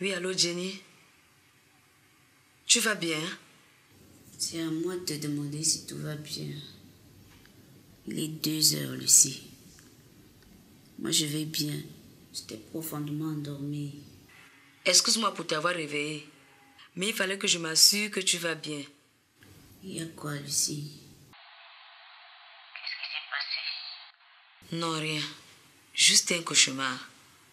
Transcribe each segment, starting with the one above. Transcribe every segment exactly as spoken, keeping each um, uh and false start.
Oui, allô Jenny? Tu vas bien? C'est à moi de te demander si tout va bien. Il est deux heures, Lucie. Moi, je vais bien. J'étais profondément endormie. Excuse-moi pour t'avoir réveillée. Mais il fallait que je m'assure que tu vas bien. Il y a quoi, Lucie? Qu'est-ce qui s'est passé? Non, rien. Juste un cauchemar.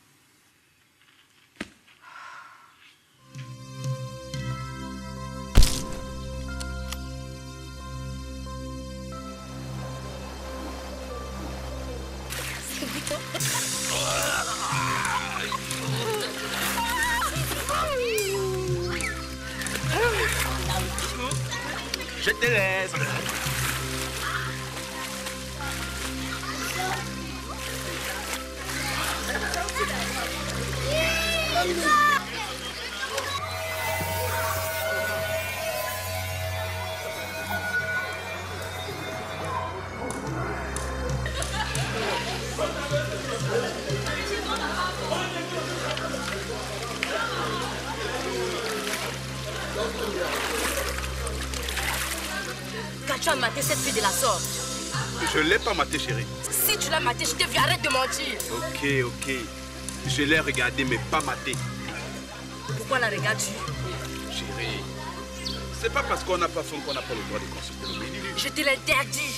Je te laisse. Quand tu as maté cette fille de la sorte. Je ne l'ai pas maté, chérie. Si tu l'as maté, je te dis arrête de mentir. Ok, ok. Je l'ai regardé, mais pas maté. Pourquoi la regardes-tu? Chérie, c'est pas parce qu'on n'a pas faim qu'on n'a pas le droit de consulter le menu. Je te l'interdis.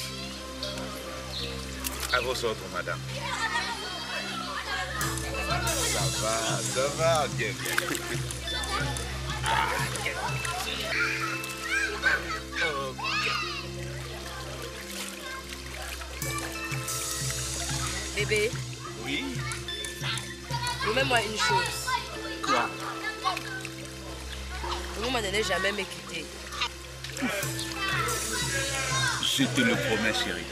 À vos ordres, madame. Ça va, ça va, bien, bien. Ah, bien. Bébé. Oui. Remets-moi une chose. Quoi? Vous ne m'en jamais me quitter. Je te le promets, chérie.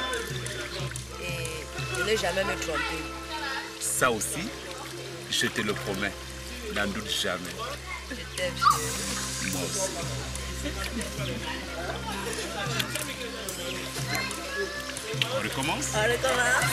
Et de ne jamais me tromper. Ça aussi, je te le promets. N'en doute jamais. Je t'aime, chérie. Moi aussi. On recommence? On recommence.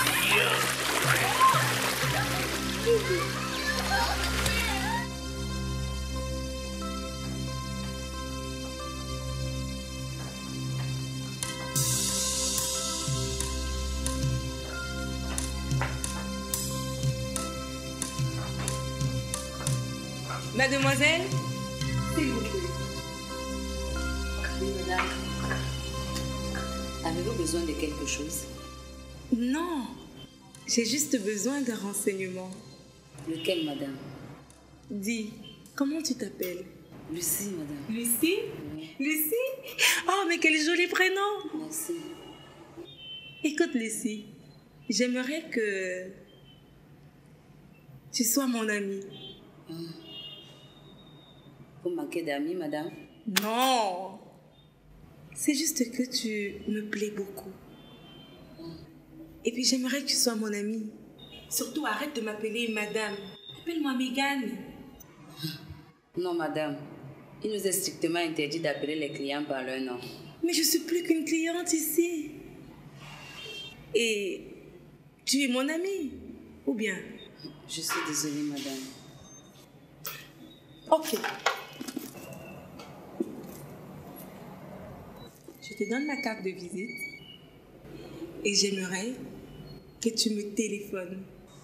Mademoiselle, s'il vous plaît. Oui, madame. Avez-vous besoin de quelque chose? Non, j'ai juste besoin d'un renseignement. Lequel, madame? Dis, comment tu t'appelles? Lucie, madame. Lucie? Oui. Lucie? Oh, mais quel joli prénom! Merci. Écoute, Lucie, j'aimerais que tu sois mon amie. Hum. Vous manquez d'amis, madame? Non, c'est juste que tu me plais beaucoup. Et puis j'aimerais que tu sois mon amie. Surtout arrête de m'appeler madame. Appelle-moi Mégane. Non, madame. Il nous est strictement interdit d'appeler les clients par leur nom. Mais je suis plus qu'une cliente ici. Et tu es mon amie, ou bien? Je suis désolée, madame. Ok. Je te donne ma carte de visite et j'aimerais que tu me téléphones.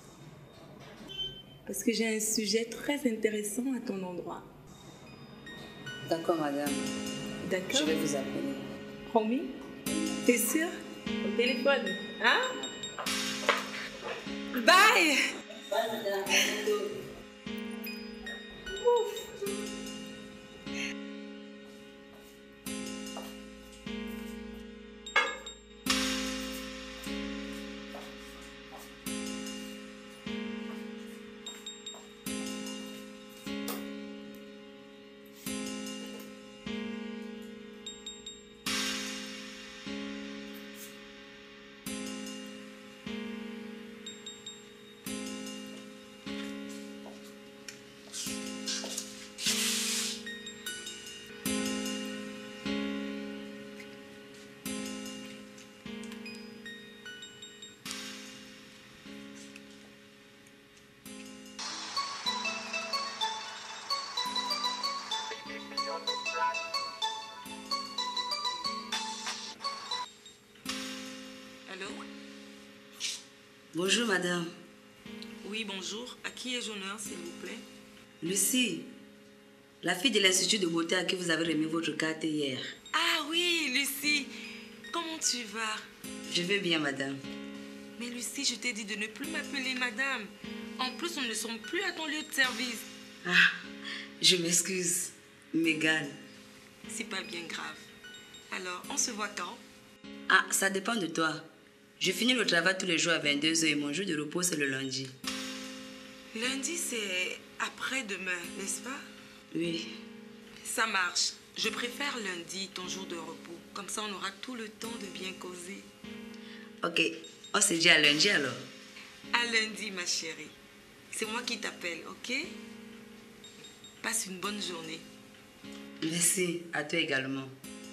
Parce que j'ai un sujet très intéressant à ton endroit. D'accord, madame. D'accord? Je vais vous appeler. Promis? T'es sûre? Au téléphone, hein? Bye! Bye, madame. Ouf! Bonjour, madame. Oui, bonjour. À qui ai-je honneur, s'il vous plaît? Lucie, la fille de l'Institut de beauté à qui vous avez remis votre carte hier. Ah oui, Lucie. Comment tu vas? Je vais bien, madame. Mais Lucie, je t'ai dit de ne plus m'appeler madame. En plus, nous ne sommes plus à ton lieu de service. Ah, je m'excuse. Mégane. C'est pas bien grave. Alors, on se voit quand? Ah, ça dépend de toi. Je finis le travail tous les jours à vingt-deux heures et mon jour de repos, c'est le lundi. Lundi, c'est après-demain, n'est-ce pas? Oui. Ça marche. Je préfère lundi, ton jour de repos. Comme ça, on aura tout le temps de bien causer. Ok, on se dit à lundi alors. À lundi, ma chérie. C'est moi qui t'appelle, ok? Passe une bonne journée. Merci, à toi également.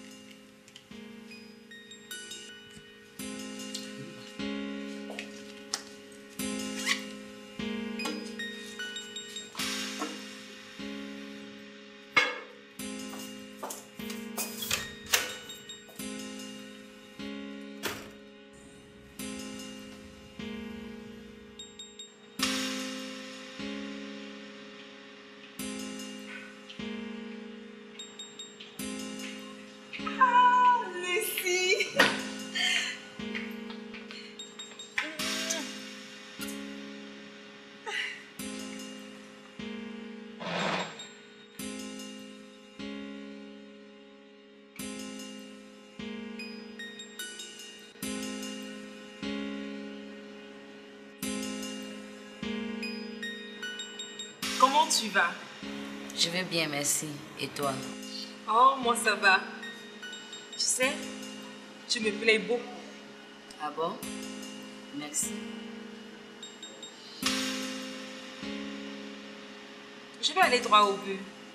Comment tu vas? Je vais bien, merci. Et toi? Oh, moi ça va. Tu sais, tu me plais beaucoup. Ah bon? Merci. Je vais aller droit au but.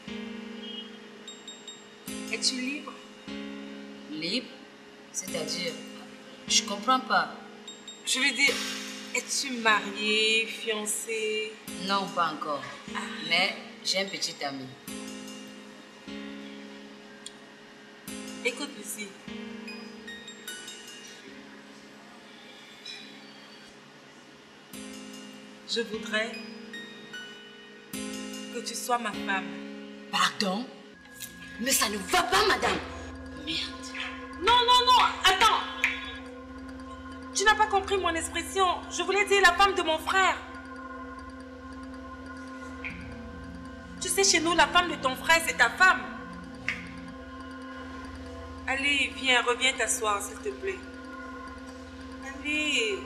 Es-tu libre? Libre? C'est-à-dire? Je comprends pas. Je veux dire, es-tu mariée, fiancée? Non, pas encore. Ah. Mais j'ai un petit ami. Écoute, Lucie. Je voudrais que tu sois ma femme. Pardon? Mais ça ne va pas, madame. Merde. Non, non, non, attends. Tu n'as pas compris mon expression. Je voulais dire la femme de mon frère. Tu sais, chez nous, la femme de ton frère, c'est ta femme. Allez, viens, reviens t'asseoir, s'il te plaît. Allez.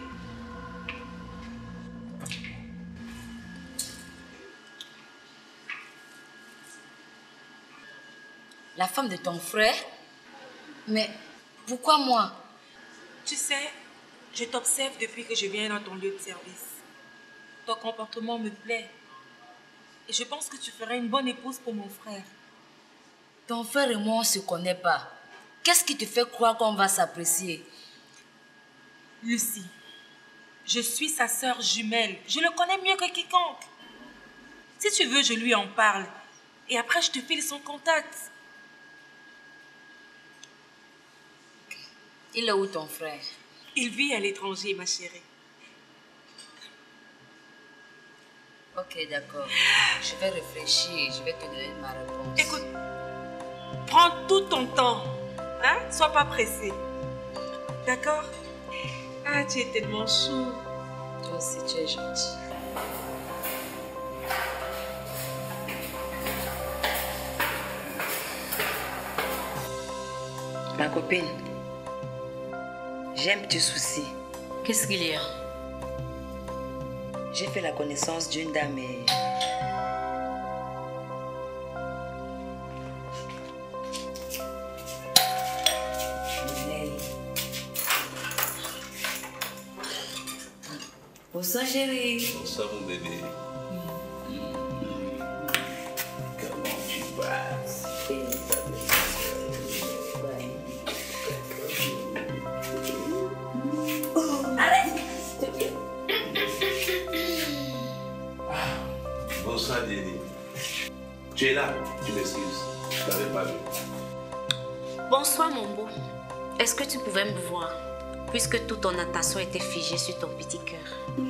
La femme de ton frère? Mais pourquoi moi? Tu sais, je t'observe depuis que je viens dans ton lieu de service. Ton comportement me plaît. Et je pense que tu ferais une bonne épouse pour mon frère. Ton frère et moi, on ne se connaît pas. Qu'est-ce qui te fait croire qu'on va s'apprécier? Lucie, je suis sa sœur jumelle. Je le connais mieux que quiconque. Si tu veux, je lui en parle. Et après, je te file son contact. Il est où ton frère? Il vit à l'étranger, ma chérie. Ok, d'accord. Je vais réfléchir et je vais te donner ma réponse. Écoute, prends tout ton temps. Hein? Sois pas pressé. D'accord? Ah, tu es tellement chou. Toi aussi, tu es gentil. Ma copine, j'ai un petit souci. Qu'est-ce qu'il y a? J'ai fait la connaissance d'une dame et... Bonsoir chérie. Bonsoir mon bébé. Mmh. Comment tu passes? Oh, arrête! Bonsoir Jenny. Tu es là? Tu m'excuses. Je ne t'avais pas vu. Bonsoir mon beau. Est-ce que tu pouvais me voir? puisque toute ton attention était figée sur ton petit cœur.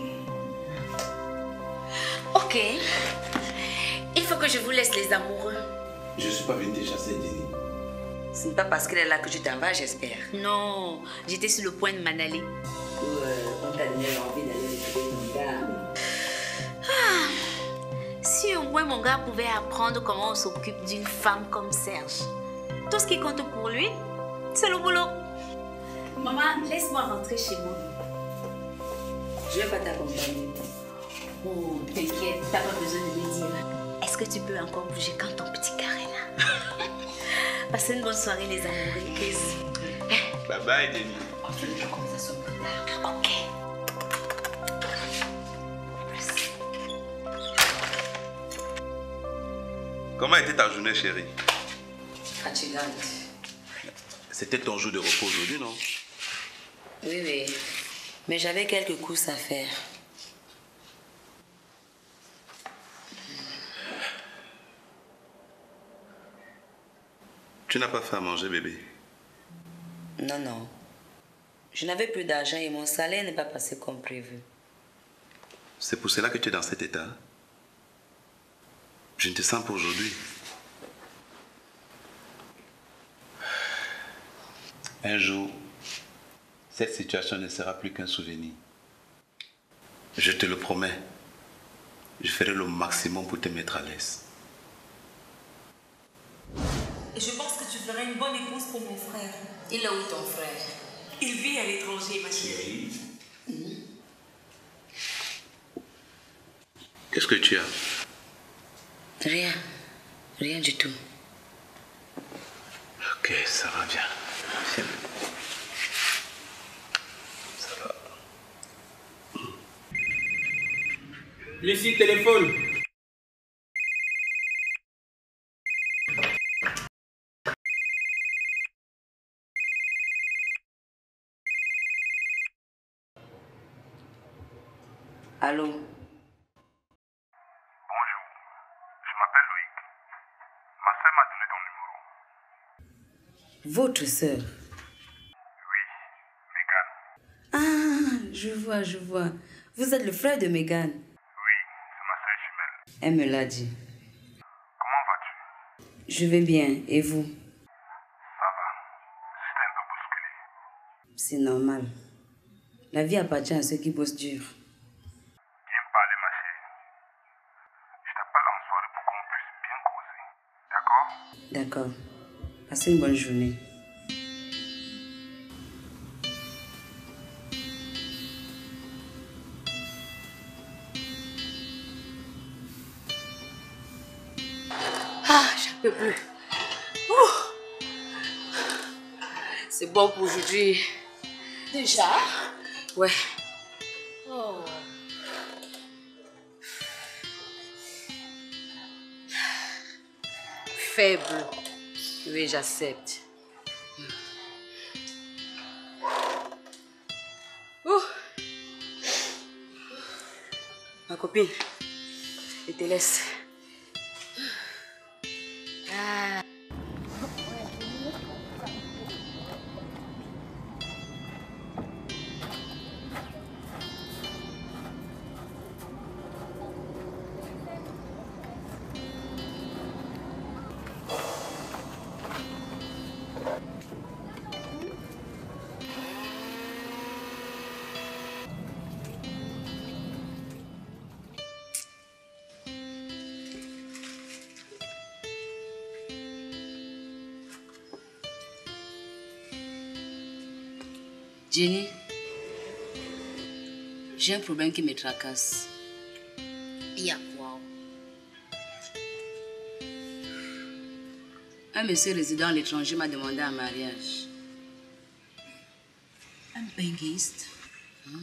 Ok. Il faut que je vous laisse les amoureux. Je ne suis pas venu te chasser, Jenny. Ce n'est pas parce qu'elle est là que tu t'en vas, j'espère. Non, j'étais sur le point de m'en aller. Ouais, on t'a donné envie d'aller retrouver mon gars. Ah, si au moins mon gars pouvait apprendre comment on s'occupe d'une femme comme Serge. Tout ce qui compte pour lui, c'est le boulot. Maman, laisse-moi rentrer chez moi. Je ne vais pas t'accompagner. Oh, t'inquiète, t'as pas besoin de me dire. Est-ce que tu peux encore bouger quand ton petit carré là? Passez une bonne soirée les amoureux. Kiss. Bye bye, Jenny. On fait une conversation plus tard. Ok. Merci. Comment était ta journée, chérie? Fatigante. C'était ton jour de repos aujourd'hui, non? Oui, oui. Mais j'avais quelques courses à faire. Tu n'as pas fait à manger, bébé? Non, non. Je n'avais plus d'argent et mon salaire n'est pas passé comme prévu. C'est pour cela que tu es dans cet état? Je ne te sens pas aujourd'hui. Un jour, cette situation ne sera plus qu'un souvenir. Je te le promets. Je ferai le maximum pour te mettre à l'aise. Et je pense que tu ferais une bonne épouse pour mon frère. Il est où ton frère? Il vit à l'étranger, ma chérie. Qu'est-ce que tu as? Rien. Rien du tout. Ok, ça va bien. Ça va. Lucie, téléphone. Allô? Bonjour, je m'appelle Loïc. Ma soeur m'a donné ton numéro. Votre sœur? Oui, Megan. Ah, je vois, je vois. Vous êtes le frère de Megan? Oui, c'est ma soeur jumelle. Elle me l'a dit. Comment vas-tu? Je vais bien. Et vous? Ça va. Juste un peu bousculé. C'est normal. La vie appartient à ceux qui bossent dur. Bien parlé, ma chérie. Je t'appelle en soirée pour qu'on puisse bien causer. D'accord? D'accord. Passez une bonne journée. Ah, j'en peux plus. Ouh. C'est bon pour aujourd'hui. Déjà? Ouais. Oh. Faible. Oui, j'accepte. Ouh. Ma copine, je te laisse. Ah. Jenny, j'ai un problème qui me tracasse. Il y a quoi? Un monsieur résident à l'étranger m'a demandé un mariage. Un benguiste. Hein?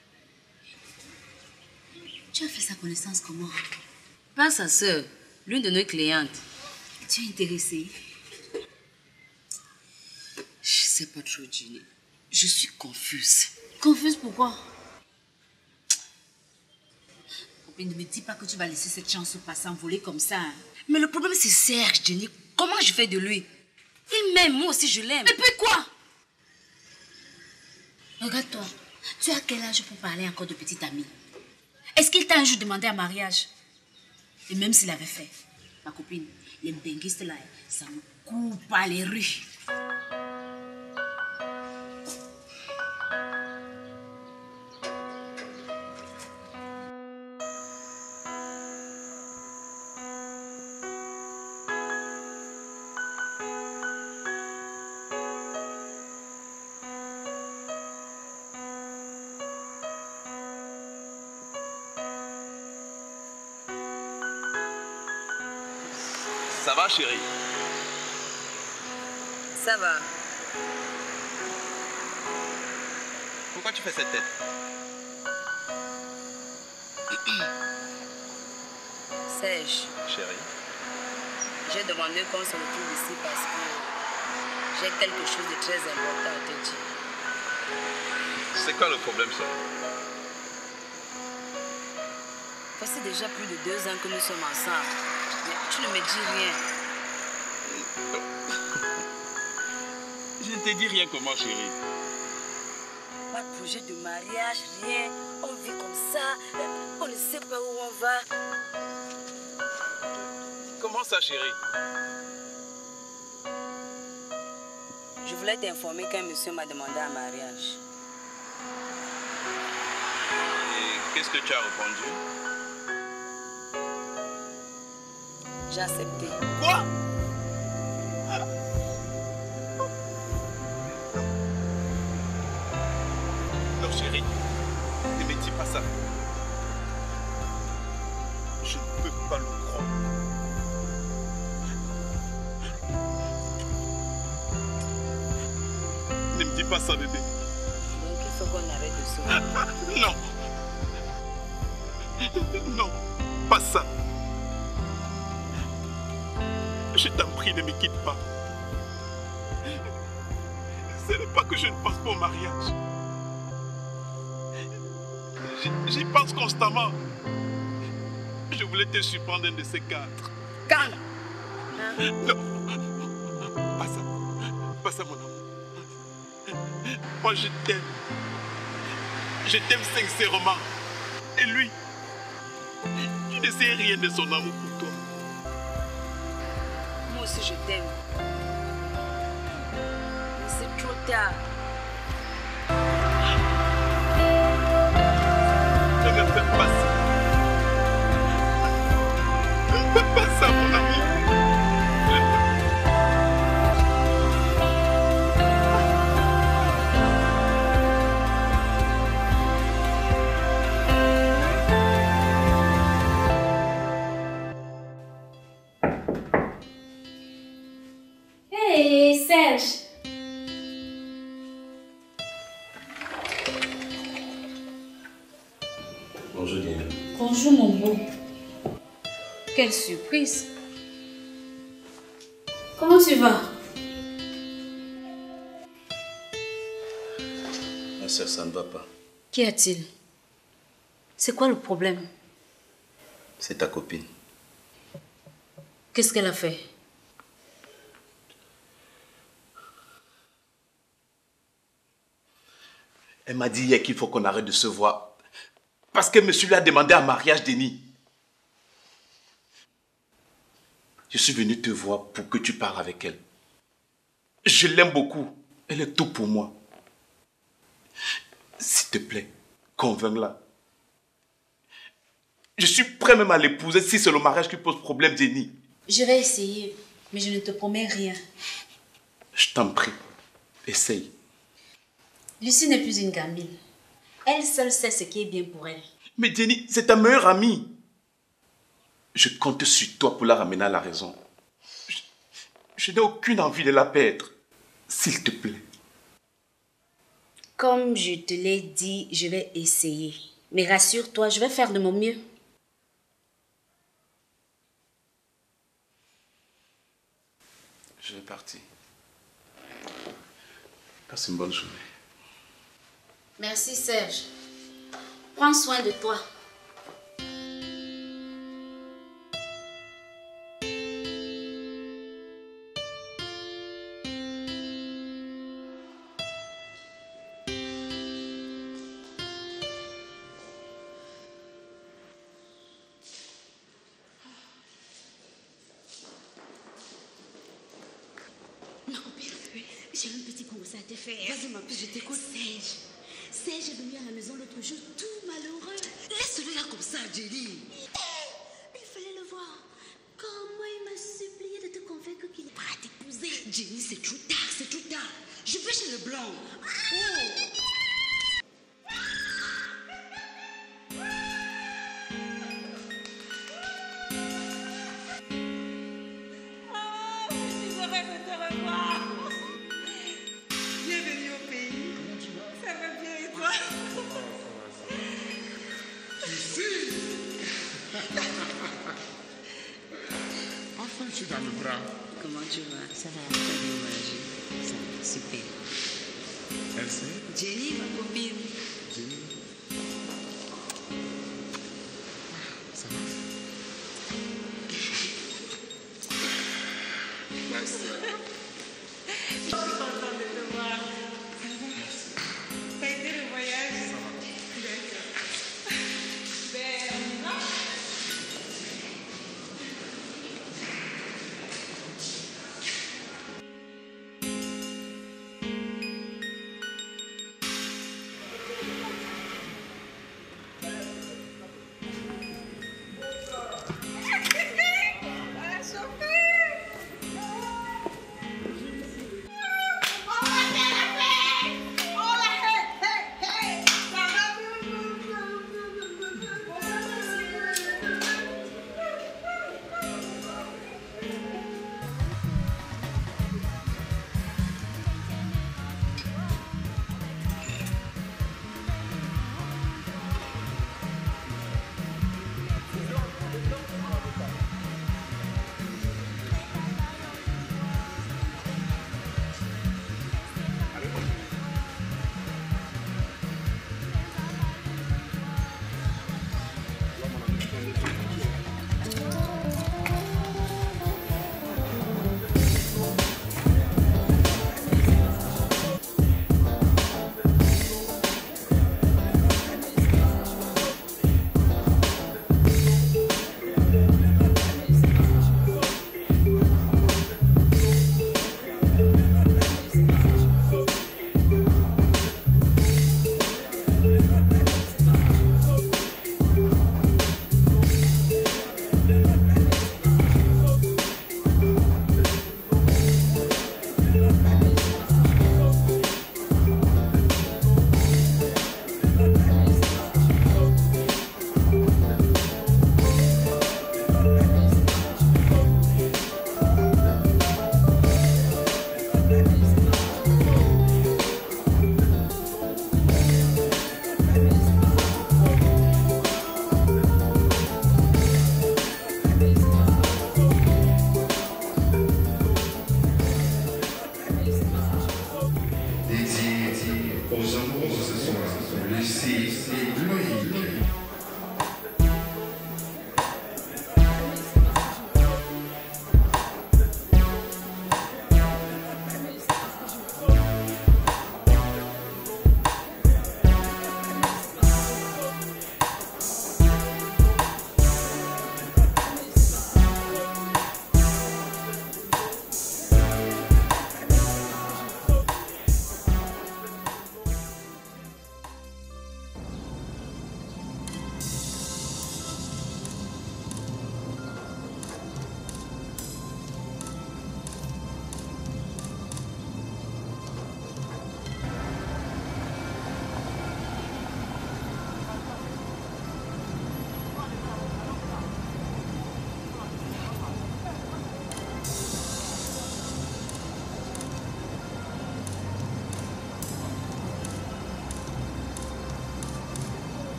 Tu as fait sa connaissance comment? Pas sa sœur, l'une de nos clientes. Tu es intéressée? Je sais pas trop, Jenny. Je suis confuse. Confuse pourquoi? Ne me dis pas que tu vas laisser cette chance passer envoler comme ça. Hein. Mais le problème c'est Serge, Jenny. Comment je fais de lui? Il m'aime, moi aussi je l'aime. Et puis quoi? Regarde-toi, tu as quel âge pour parler encore de petite amie? Est-ce qu'il t'a un jour demandé un mariage? Et même s'il avait fait, ma copine, les benguistes là, ça me coupe pas les rues. Ça va, chérie? Ça va. Pourquoi tu fais cette tête? Serge, Chérie? j'ai demandé qu'on se retrouve ici parce que j'ai quelque chose de très important à te dire. C'est quoi le problème, ça? Voici déjà plus de deux ans que nous sommes ensemble. Mais tu ne me dis rien. Je ne t'ai dit rien comment, chérie. Pas de projet de mariage, rien. On vit comme ça. On ne sait pas où on va. Comment ça, chérie? Je voulais t'informer qu'un monsieur m'a demandé un mariage. Et qu'est-ce que tu as répondu? J'ai accepté. Quoi? Non, chérie, ne me dis pas ça. Je ne peux pas le croire. Ne me dis pas ça, bébé. Donc il faut qu'on arrête de se voir. Non. Non, pas ça. Je t'en prie, ne me quitte pas. Ce n'est pas que je ne pense pas au mariage. J'y pense constamment. Je voulais te surprendre un de ces quatre. Calme. Non, pas ça. Pas ça, mon amour. Moi, je t'aime. Je t'aime sincèrement. Et lui, tu ne sais rien de son amour pour toi. Moi aussi, je t'aime. Mais c'est trop tard. Ne me fais pas ça. Ne me fais pas ça, mon ami. Hey, Serge. Bonjour, Diane. Bonjour, mon beau. Quelle surprise. Comment tu vas? Ma soeur, ça ne va pas. Qu'y a-t-il? C'est quoi le problème? C'est ta copine. Qu'est-ce qu'elle a fait? Elle m'a dit hier qu'il faut qu'on arrête de se voir. Parce que monsieur lui a demandé un mariage, Denis. Je suis venu te voir pour que tu parles avec elle. Je l'aime beaucoup. Elle est tout pour moi. S'il te plaît, convainc-la. Je suis prêt même à l'épouser si c'est le mariage qui pose problème, Denis. Je vais essayer, mais je ne te promets rien. Je t'en prie, essaye. Lucie n'est plus une gamine. Elle seule sait ce qui est bien pour elle. Mais Denis, c'est ta meilleure amie. Je compte sur toi pour la ramener à la raison. Je, je n'ai aucune envie de la perdre. S'il te plaît. Comme je te l'ai dit, je vais essayer. Mais rassure-toi, je vais faire de mon mieux. Je vais partir. Passe une bonne journée. Merci Serge. Prends soin de toi. J'ai un petit conseil à te faire. Vas-y, ma petite, je t'écoute. Serge. Serge est venu à la maison l'autre jour, tout malheureux. Laisse-le là comme ça, Jenny. Il fallait le voir. Comment il m'a supplié de te convaincre qu'il est prêt à t'épouser. Jenny, c'est trop tard, c'est trop tard. Je vais chez le blanc. Oh. Enfin, je suis dans le bras. Comment tu vas? Ça va, tu as bien voyagé. Ça va, super. Elle c'est Jenny, ma copine. Jenny. Ça va? Merci. Je suis contente de te voir. Ça va? Ça a été le voyage? Ça va. D'accord. Ben, non.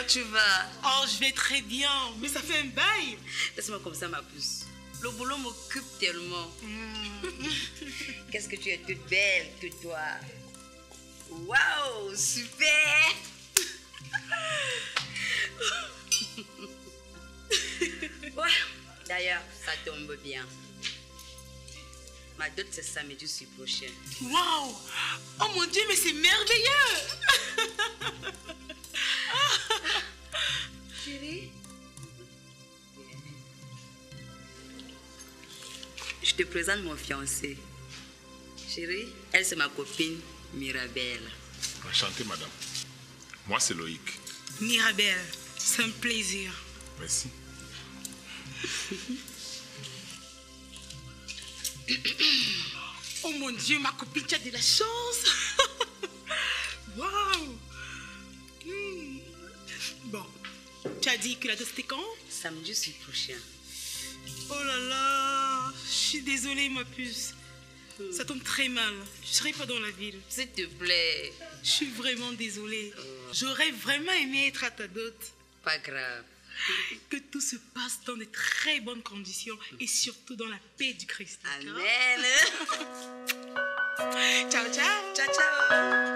Comment tu vas? Oh, je vais très bien, mais ça fait un bail. Laisse-moi comme ça, ma puce. Le boulot m'occupe tellement. Mm. Qu'est-ce que tu es toute belle, toute toi. Waouh, super. Ouais. D'ailleurs, ça tombe bien. Ma dot, c'est samedi prochain. Waouh! Oh mon Dieu, mais c'est merveilleux! Chérie? Je te présente mon fiancé. Chérie, elle c'est ma copine Mirabelle. Enchanté, madame. Moi, c'est Loïc. Mirabelle, c'est un plaisir. Merci. Oh mon Dieu, ma copine, tu as de la chance. Waouh. Hmm. Bon, tu as dit que la dot c'était quand? Samedi prochain. Oh là là, je suis désolée ma puce. Hmm. Ça tombe très mal. Je ne serai pas dans la ville. S'il te plaît. Je suis vraiment désolée. Oh. J'aurais vraiment aimé être à ta dot. Pas grave. Que tout se passe dans de très bonnes conditions et surtout dans la paix du Christ. Amen. Ciao, ciao. Ciao, ciao.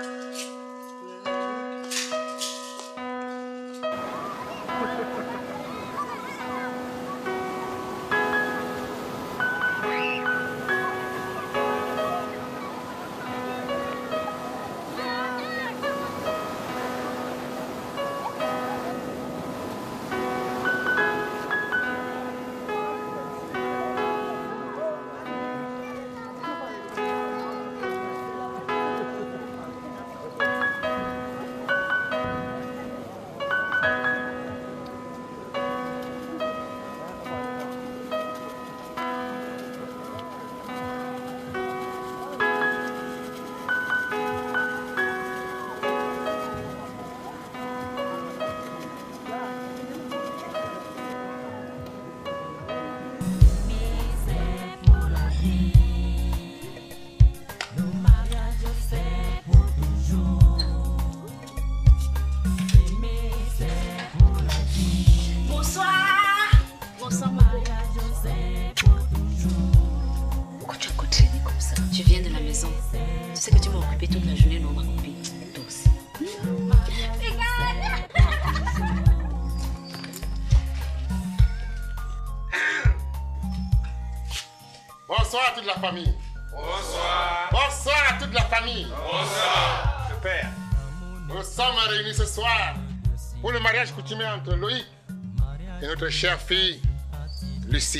Bonsoir à toute la famille. Bonsoir. Bonsoir à toute la famille. Bonsoir. Le père. Nous sommes réunis ce soir pour le mariage coutumier entre Loïc et notre chère fille, Lucie.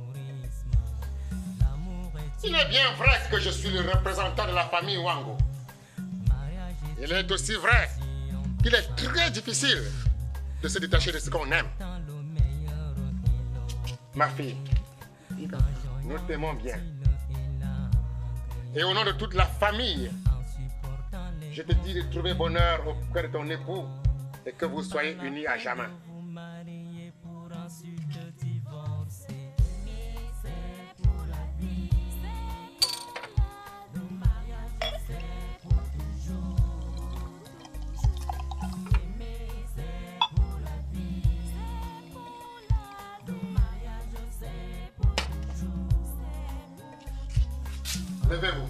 Il est bien vrai que je suis le représentant de la famille Wango. Il est aussi vrai qu'il est très difficile de se détacher de ce qu'on aime. Ma fille, nous t'aimons bien. Et au nom de toute la famille, je te dis de trouver bonheur auprès de ton époux et que vous soyez unis à jamais. Levez-vous.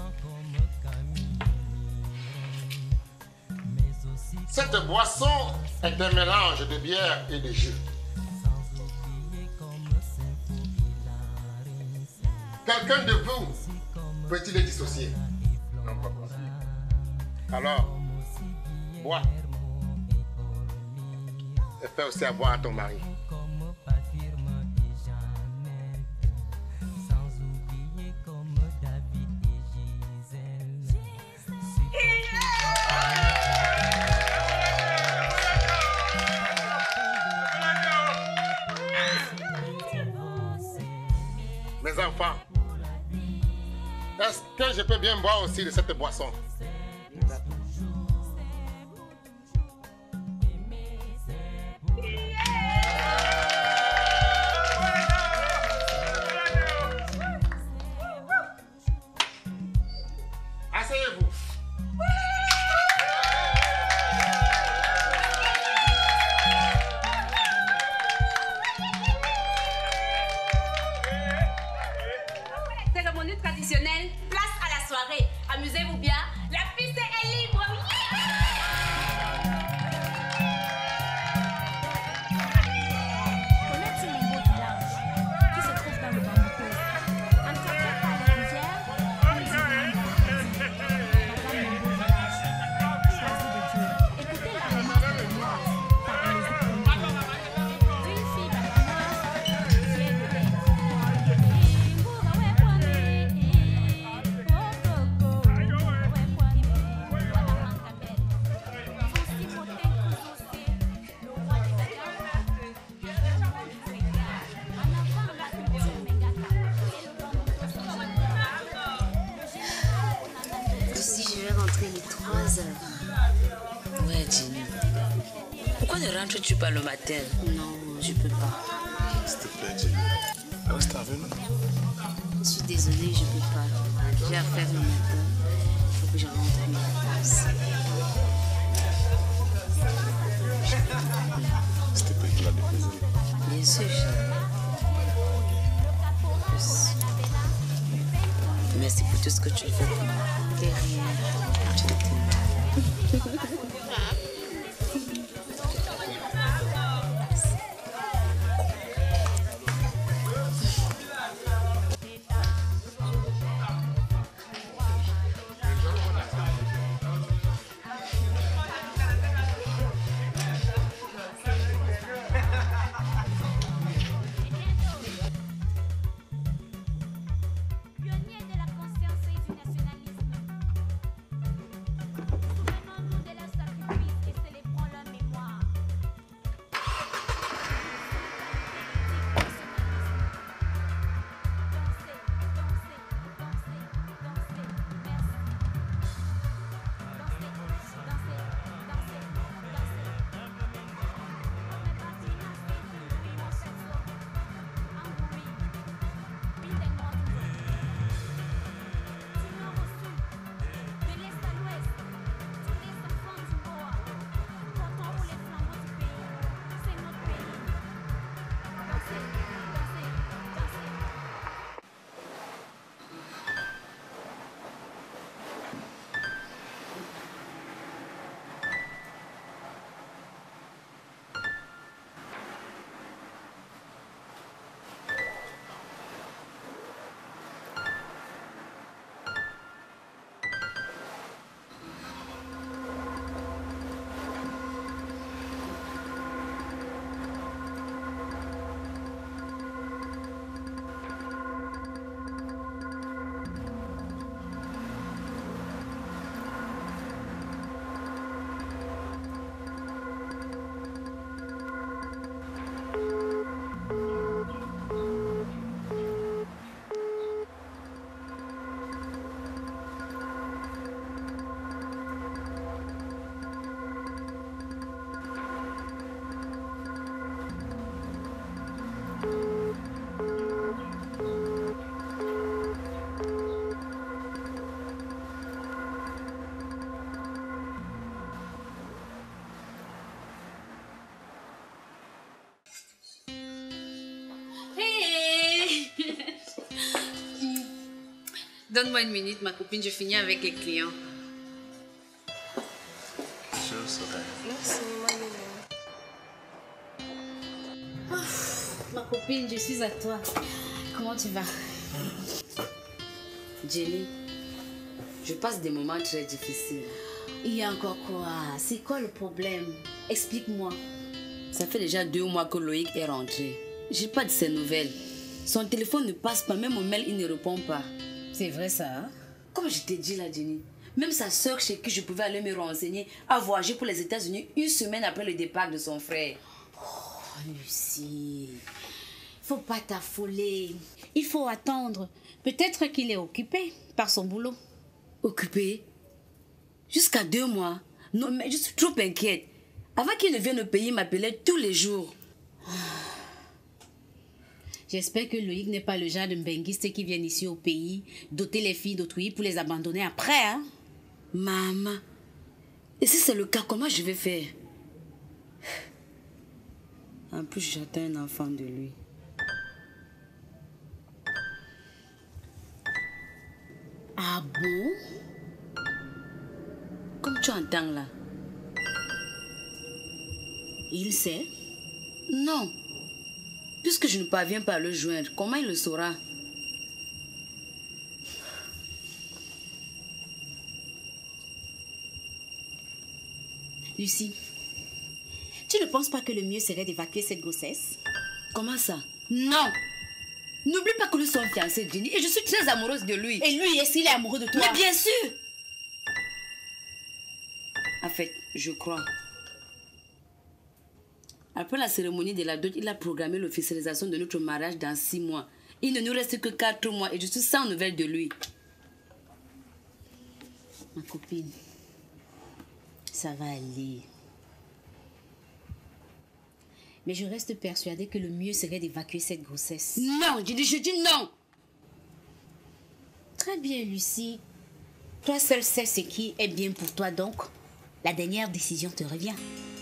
Cette boisson est un mélange de bière et de jus. Quelqu'un de vous peut-il les dissocier? Non, pas possible. Alors, bois. Et fais aussi à boire à ton mari. Mes enfants, est-ce que je peux bien boire aussi de cette boisson? Asseyez-vous. soirée. Amusez-vous bien. La piste est libre. Connais-tu mon beau village qui se trouve dans le Bamako? Encadré par les rivières, nous y venons dans Madame mon beau village, choisi de Dieu. Écoutez la romance de Benoît par les écoles. Une fille bananas, fière de l'être. Ici, je vais rentrer les trois heures. Ouais, Jenny. Pourquoi ne rentres-tu pas le matin? Non, je peux pas. S'il te plaît, Jenny. Reste avec nous. Je suis désolée, je peux pas. J'ai affaire le matin. Il faut que je rentre mes vacances. S'il te plaît, tu l'as déposé. Bien sûr, chérie. Merci pour tout ce que tu fais pour moi. De rien. Je t'aime. Pionnier de la conscience et du nationalisme. Souvenons-nous de leurs sacrifices et célébrons leur mémoire. Dansez, dansez, dansez, dansez, merci. Dansez, dansez, dansez, dansez. Come mattina senti il primo pezzo. Auguri, vite nuove. Du nord au sud, de l'est à l'ouest, tous les enfants du bois, portons haut les flambeaux du pays, c'est notre pays. Dansez, dansez, dansez. Hey! Donne-moi une minute, ma copine, je finis avec les clients. Je le saurai. Ma copine, je suis à toi. Comment tu vas? Jenny, je passe des moments très difficiles. Il y a encore quoi? C'est quoi le problème? Explique-moi. Ça fait déjà deux mois que Loïc est rentré. J'ai pas de ses nouvelles. Son téléphone ne passe pas, même au mail, il ne répond pas. C'est vrai ça, hein? Comme je t'ai dit là, Jenny, même sa soeur chez qui je pouvais aller me renseigner a voyagé pour les États-Unis une semaine après le départ de son frère. Oh, Lucie, faut pas t'affoler. Il faut attendre. Peut-être qu'il est occupé par son boulot. Occupé? Jusqu'à deux mois? Non, mais je suis trop inquiète. Avant qu'il ne vienne au pays, il m'appelait tous les jours. J'espère que Loïc n'est pas le genre de mbenguiste qui viennent ici au pays, doter les filles d'autrui pour les abandonner après, hein? Maman, et si c'est le cas, comment je vais faire? En plus, j'attends un enfant de lui. Ah bon? Comme tu entends là. Il sait? Non. Puisque je ne parviens pas à le joindre, comment il le saura? Lucie, tu ne penses pas que le mieux serait d'évacuer cette grossesse? Comment ça? Non! N'oublie pas que nous sommes fiancés, Jenny, et je suis très amoureuse de lui. Et lui, est-ce qu'il est amoureux de toi? Mais bien sûr! En fait, je crois. Après la cérémonie de la dot, il a programmé l'officialisation de notre mariage dans six mois. Il ne nous reste que quatre mois et je suis sans nouvelles de lui. Ma copine, ça va aller. Mais je reste persuadée que le mieux serait d'évacuer cette grossesse. Non, je dis, je dis non. Très bien, Lucie. Toi seule sais ce qui est bien pour toi, donc la dernière décision te revient.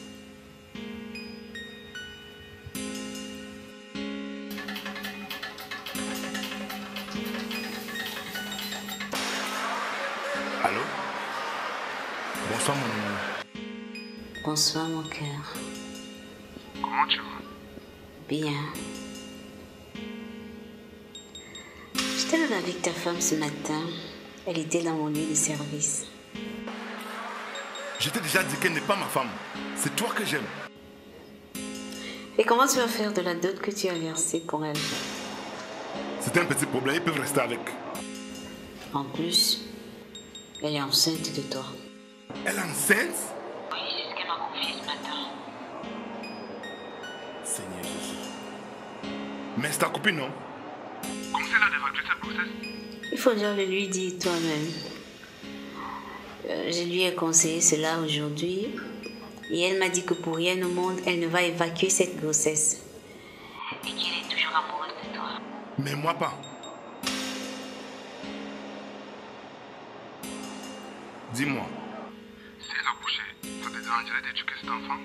Allô? Bonsoir, mon amour. Bonsoir, mon cœur. Comment tu vas? Bien. J'étais même avec ta femme ce matin. Elle était dans mon lieu de service. Je t'ai déjà dit qu'elle n'est pas ma femme. C'est toi que j'aime. Et comment tu vas faire de la dot que tu as versée pour elle? C'est un petit problème, ils peuvent rester avec. En plus, elle est enceinte de toi. Elle est enceinte? Oui, c'est ce qu'elle m'a confié ce matin. Seigneur Jésus. Mais c'est ta copine, non? Comment c'est là d'évacuer cette grossesse? Il faut déjà le lui dire toi-même. Euh, je lui ai conseillé cela aujourd'hui. Et elle m'a dit que pour rien au monde, elle ne va évacuer cette grossesse. Et qu'elle est toujours amoureuse de toi. Mais moi pas. Dis-moi. Si elle a couché, ça te dérangerait d'éduquer cet enfant?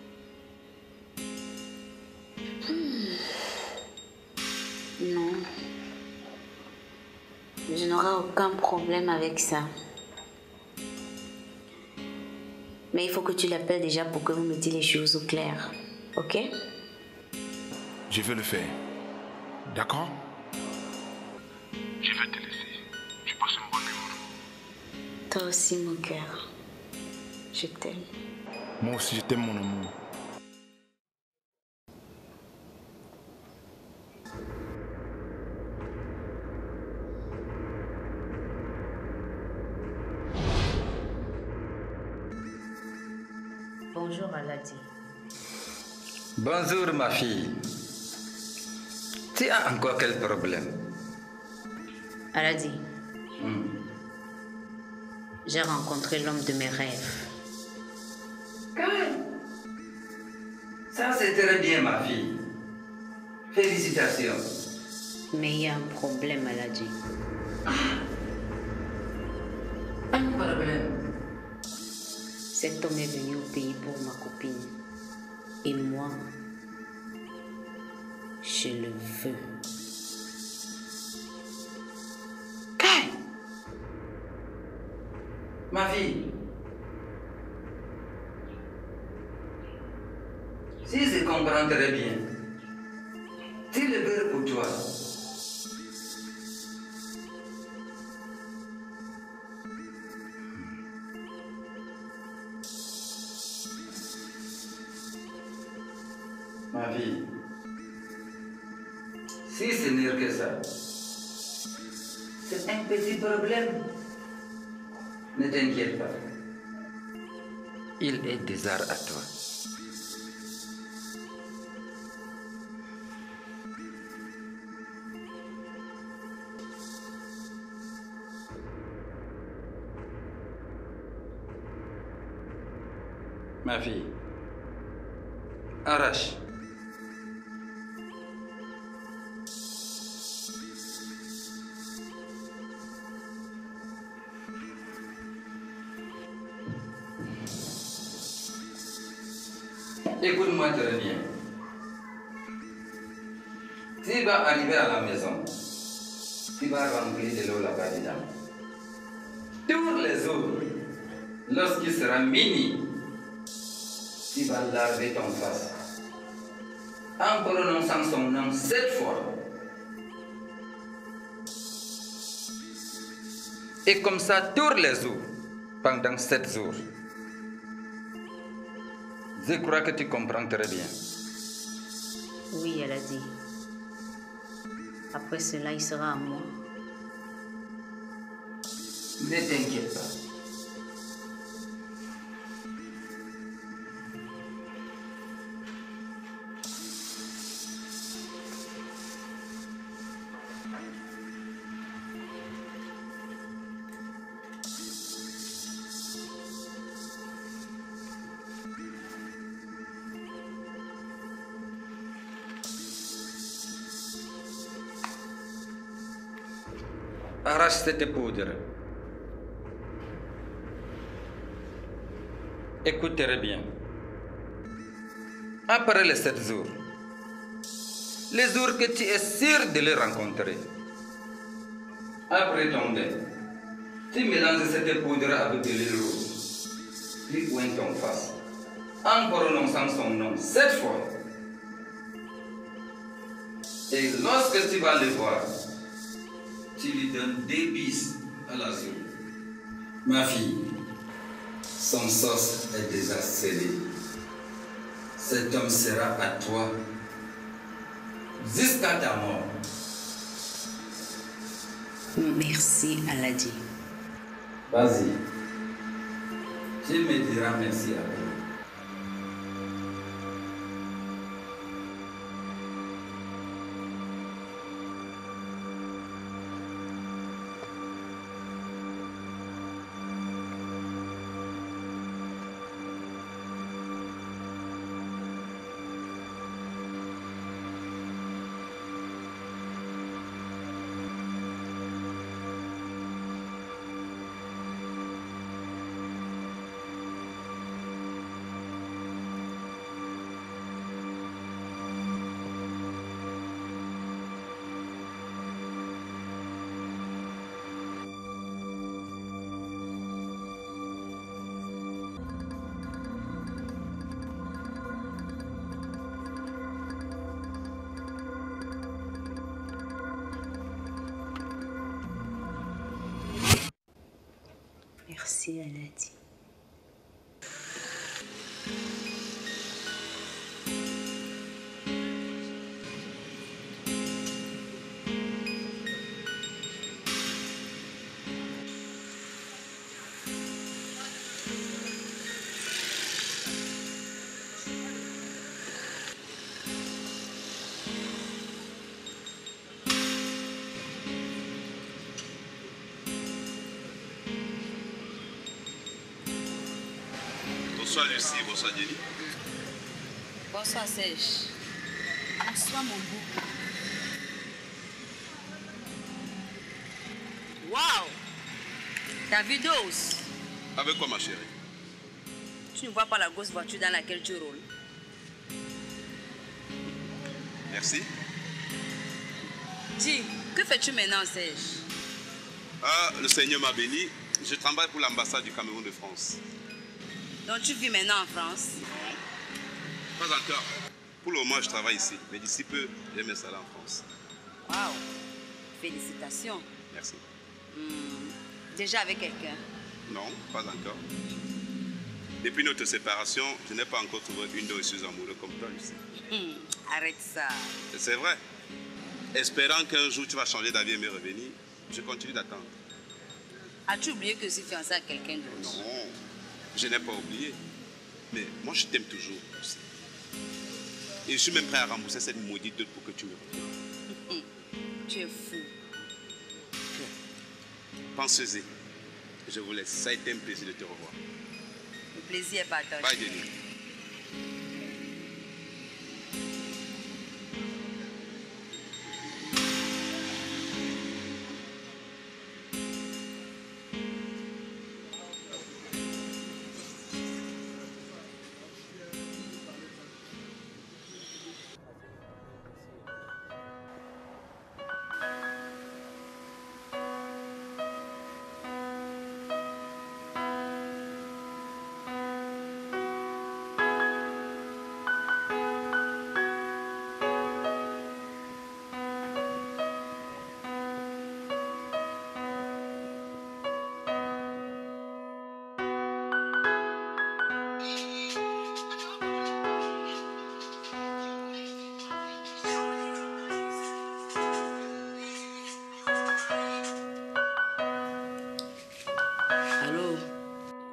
Non. Je n'aurai aucun problème avec ça. Mais il faut que tu l'appelles déjà pour que vous mettiez les choses au clair. Ok? Je vais le faire. D'accord? Je vais te laisser. Tu passes un bon moment. Toi aussi, mon cœur. Je t'aime. Moi aussi, je t'aime, mon amour. Bonjour, Aladi. Bonjour, ma fille. Tu as encore quel problème? Aladi, Hmm. j'ai rencontré l'homme de mes rêves. Ça, c'est très bien, ma fille. Félicitations. Mais il y a un problème, Aladi. Un problème. Cet homme est venu au pays pour ma copine. Et moi, je le veux. Kai! Ma fille. Si je comprends très bien, tu le veux pour toi. Ma fille, si ce n'est que ça, c'est un petit problème. Ne t'inquiète pas. Il est bizarre à toi. Ma fille, arrache. Écoute-moi très bien. Tu vas arriver à la maison. Tu vas remplir de l'eau là-bas dedans. tous les autres, lorsqu'il sera minuit, tu vas laver ton face en prononçant son nom sept fois. Et comme ça tous les jours, pendant sept jours. Je crois que tu comprends très bien. Oui, elle a dit. Après cela, il sera à moi. Ne t'inquiète pas. Arrache cette poudre. Écoute très bien. Après les sept jours, les jours que tu es sûr de les rencontrer, après ton bain, tu mélanges cette poudre avec de l'huile rouge, puis oins ton face, en prononçant son nom sept fois. Et lorsque tu vas le voir, tu lui donnes des bises à la soupe. Ma fille, son sauce est déjà scellé. Cet homme sera à toi jusqu'à ta mort. Merci, Aladi. Vas-y. Tu me diras merci après. Merci, Aladi. Bonsoir Lucie, bonsoir Jenny. Bonsoir Serge. Bonsoir mon beau. Waouh! T'as vu Dose? Avec quoi ma chérie? Tu ne vois pas la grosse voiture dans laquelle tu roules? Merci. Dis, que fais-tu maintenant Serge? Ah, le Seigneur m'a béni. Je travaille pour l'ambassade du Cameroun de France. Donc tu vis maintenant en France? Pas encore. Pour le moment, je travaille ici. Mais d'ici peu, je vais m'installer en France. Waouh! Félicitations. Merci. Hmm. Déjà avec quelqu'un? Non, pas encore. Depuis notre séparation, je n'ai pas encore trouvé une de suis amoureux comme toi, Lucie. Hmm. Arrête ça. C'est vrai. Espérant qu'un jour tu vas changer d'avis et me revenir, je continue d'attendre. As-tu oublié que je suis fiancée à quelqu'un d'autre? Non. Je n'ai pas oublié. Mais moi, je t'aime toujours. Et je suis même prêt à rembourser cette maudite dette pour que tu me retrouves. Tu es fou. Pensez-y. Je vous laisse. Ça a été un plaisir de te revoir. Le plaisir est partagé. Bye, Jenny.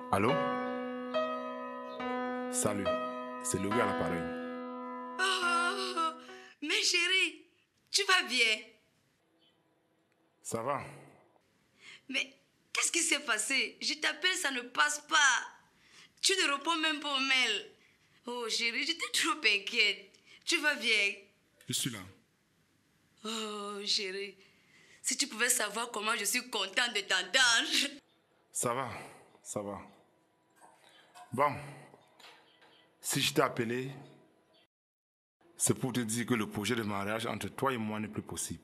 Allô? Salut, c'est Louis à l'appareil. Oh, mais chérie, tu vas bien? Ça va? Mais qu'est-ce qui s'est passé? Je t'appelle, ça ne passe pas. Tu ne réponds même pas au mail. Oh chérie, j'étais trop inquiète. Tu vas bien? Je suis là. Oh chérie, si tu pouvais savoir comment je suis contente de t'entendre. Ça va, ça va. Bon, si je t'ai appelé, c'est pour te dire que le projet de mariage entre toi et moi n'est plus possible.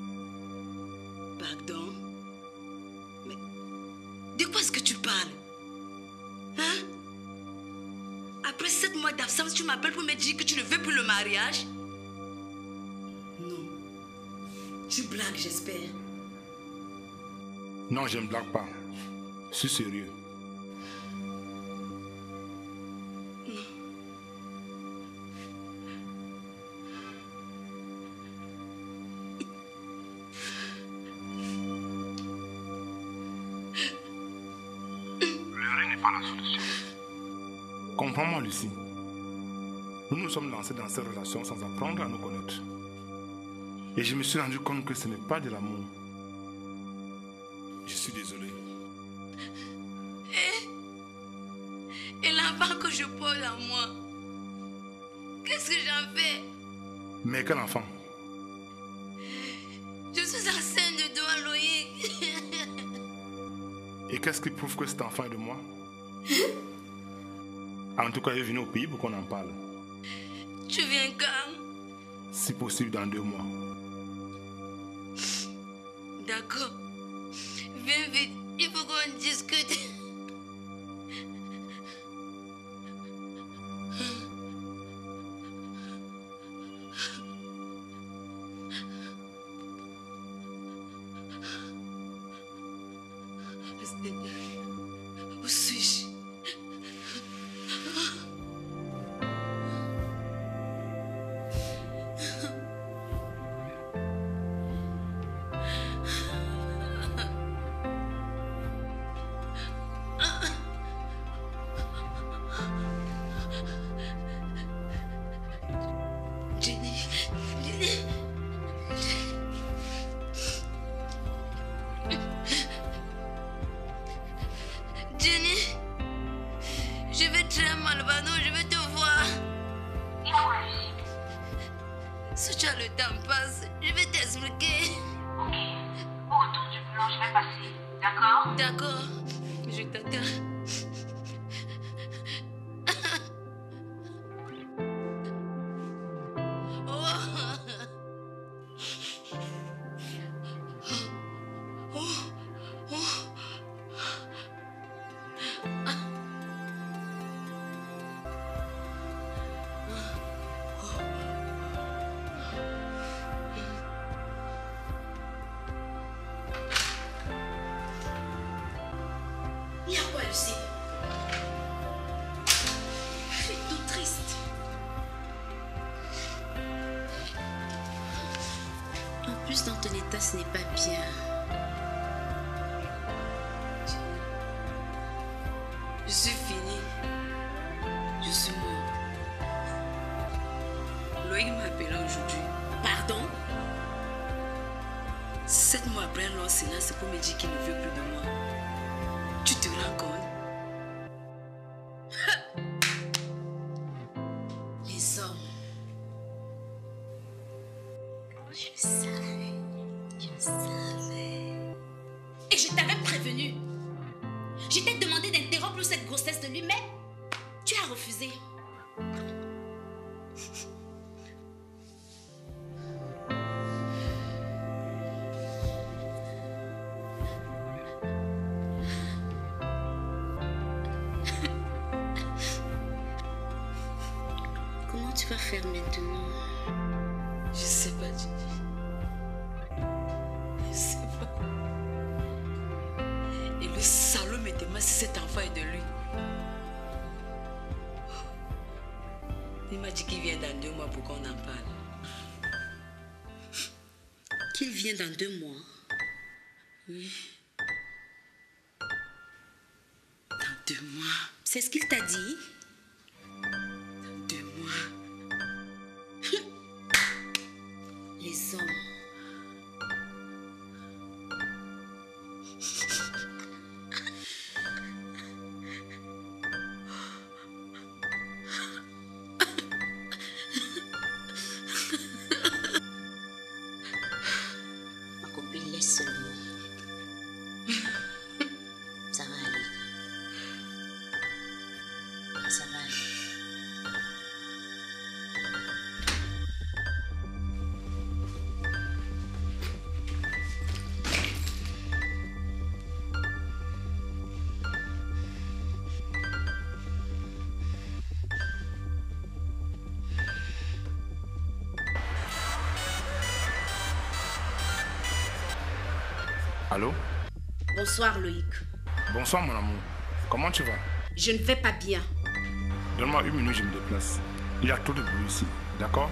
Pardon? Mais de quoi est-ce que tu parles? Hein? Après sept mois d'absence, tu m'appelles pour me dire que tu ne veux plus le mariage? Non. Tu blagues, j'espère. Non, je ne blague pas. Je suis sérieux. Comprends-moi, Lucie. Nous nous sommes lancés dans cette relation sans apprendre à nous connaître. Et je me suis rendu compte que ce n'est pas de l'amour. Je suis désolé. Et, et l'enfant que je porte en moi, qu'est-ce que j'en fais? Mais quel enfant? Je suis enceinte de toi, Loïc. Et qu'est-ce qui prouve que cet enfant est de moi? En tout cas, il est venu au pays pour qu'on en parle. Tu viens quand? Si possible, dans deux mois. D'accord. Viens vite, il faut qu'on discute. Où suis-je? Jenny, Jenny. Jenny, je vais très mal, pardon, je vais te voir. Si tu as le temps passe, je vais t'expliquer. Ok. Au retour du boulot, je vais passer. D'accord? D'accord, je t'attends. Il y a quoi, Lucie? Je suis toute triste. En plus, dans ton état, ce n'est pas bien. Je suis finie. Je suis morte. Loïc m'a appelé aujourd'hui. Pardon? Sept mois après un long silence, c'est pour me dire qu'il ne veut plus de moi. Tu te rends compte? Les hommes. Je savais. Je savais. Et je t'avais prévenu. Je t'ai demandé d'interrompre cette grossesse de lui, mais tu as refusé. Comment tu vas faire maintenant? Je sais pas, Jenny. Je sais pas. Et le salaud me demande si cet enfant est de lui. Il m'a dit qu'il vient dans deux mois pour qu'on en parle. Qu'il vient dans deux mois? Oui. Dans Deux mois. C'est ce qu'il t'a dit? Deux mois. Les hommes. Ma copine, laisse seulement. Ça va aller. Ça va aller. Allô? Bonsoir Loïc. Bonsoir mon amour. Comment tu vas? Je ne vais pas bien. Donne-moi une minute, je me déplace. Il y a trop de bruit ici, d'accord?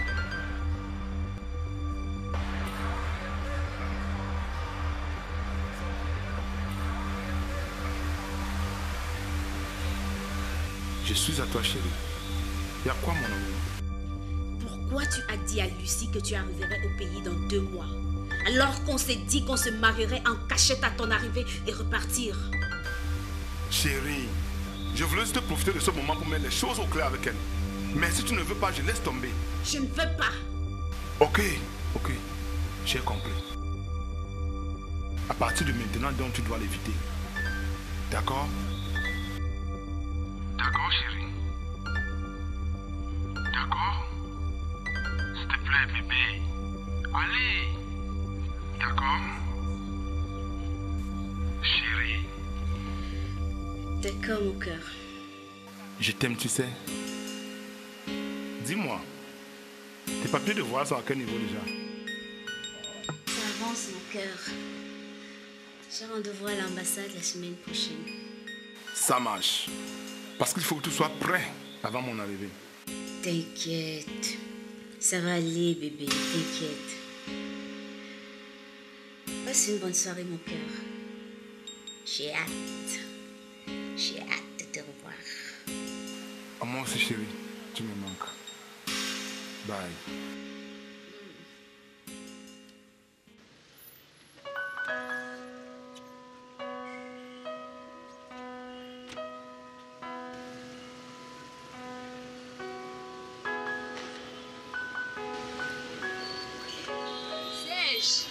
Je suis à toi, chérie. Il y a quoi, mon amour? Pourquoi tu as dit à Lucie que tu arriverais au pays dans deux mois, alors qu'on s'est dit qu'on se marierait en cachette à ton arrivée et repartir? Chérie, je voulais juste profiter de ce moment pour mettre les choses au clair avec elle. Mais si tu ne veux pas, je laisse tomber. Je ne veux pas. Ok, ok, j'ai compris. À partir de maintenant, donc, tu dois l'éviter. D'accord? D'accord, chérie. D'accord? S'il te plaît, bébé. Allez. D'accord? Chérie. D'accord, mon cœur. Je t'aime, tu sais. Dis-moi, tes papiers de voix sont à quel niveau déjà? Ça avance, mon cœur. J'ai rendez-vous à l'ambassade la semaine prochaine. Ça marche. Parce qu'il faut que tu sois prêt avant mon arrivée. T'inquiète. Ça va aller, bébé. T'inquiète. Passe une bonne soirée, mon cœur. J'ai hâte. J'ai hâte de te revoir. À moi aussi, chérie. Tu me manques. Bye. Serge.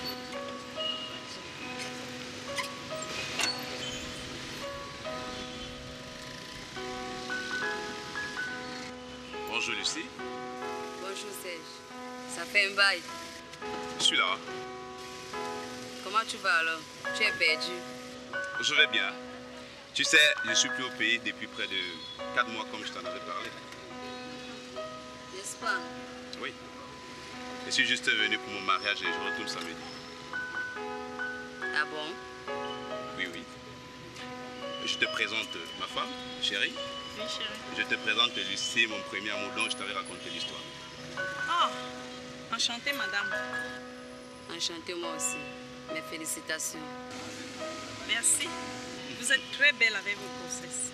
Bonjour Lucie. Bonjour Serge. Ça fait un bail. Je suis là. Comment tu vas alors? Tu es perdu. Je vais bien. Tu sais, je ne suis plus au pays depuis près de quatre mois comme je t'en avais parlé. N'est-ce pas? Oui. Je suis juste venu pour mon mariage et je retourne samedi. Ah bon? Oui, oui. Je te présente ma femme, chérie. Oui, chérie. Je te présente Lucie, mon premier amour dont je t'avais raconté l'histoire. Oh, enchantée, madame. Enchantée moi aussi. Mes félicitations. Merci. Vous êtes très belle avec vos grossesses.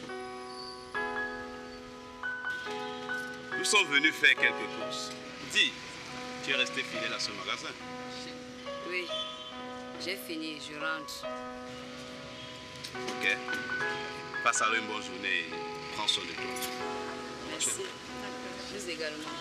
Nous sommes venus faire quelques courses. Dis, tu es resté fidèle à ce magasin? Oui, j'ai fini, je rentre. Ok. Passe alors une bonne journée et prends soin de toi. Merci. Vous également.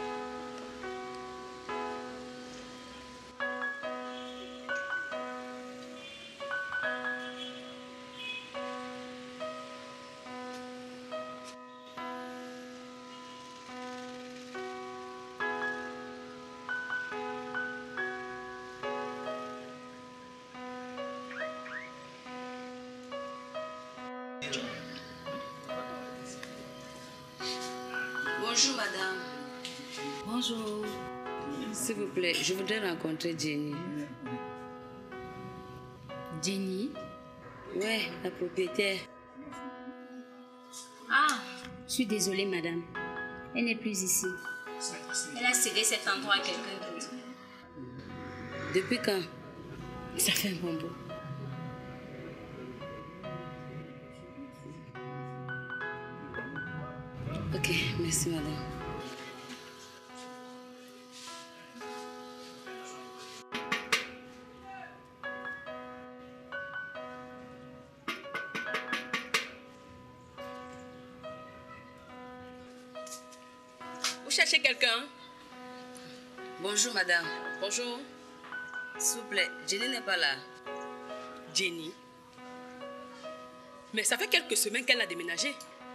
Bonjour madame. Bonjour. S'il vous plaît, je voudrais rencontrer Jenny. Jenny? Ouais, la propriétaire. Ah, je suis désolée, madame. Elle n'est plus ici. Elle a cédé cet endroit à quelqu'un d'autre. Depuis quand? Ça fait un bon bout. Ok, merci madame. Vous cherchez quelqu'un? Bonjour madame. Bonjour. S'il vous plaît, Jenny n'est pas là. Jenny? Mais ça fait quelques semaines qu'elle a déménagé.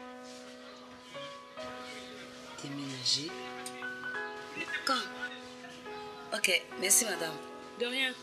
Déménagé? Quand? Ok, merci madame. De rien.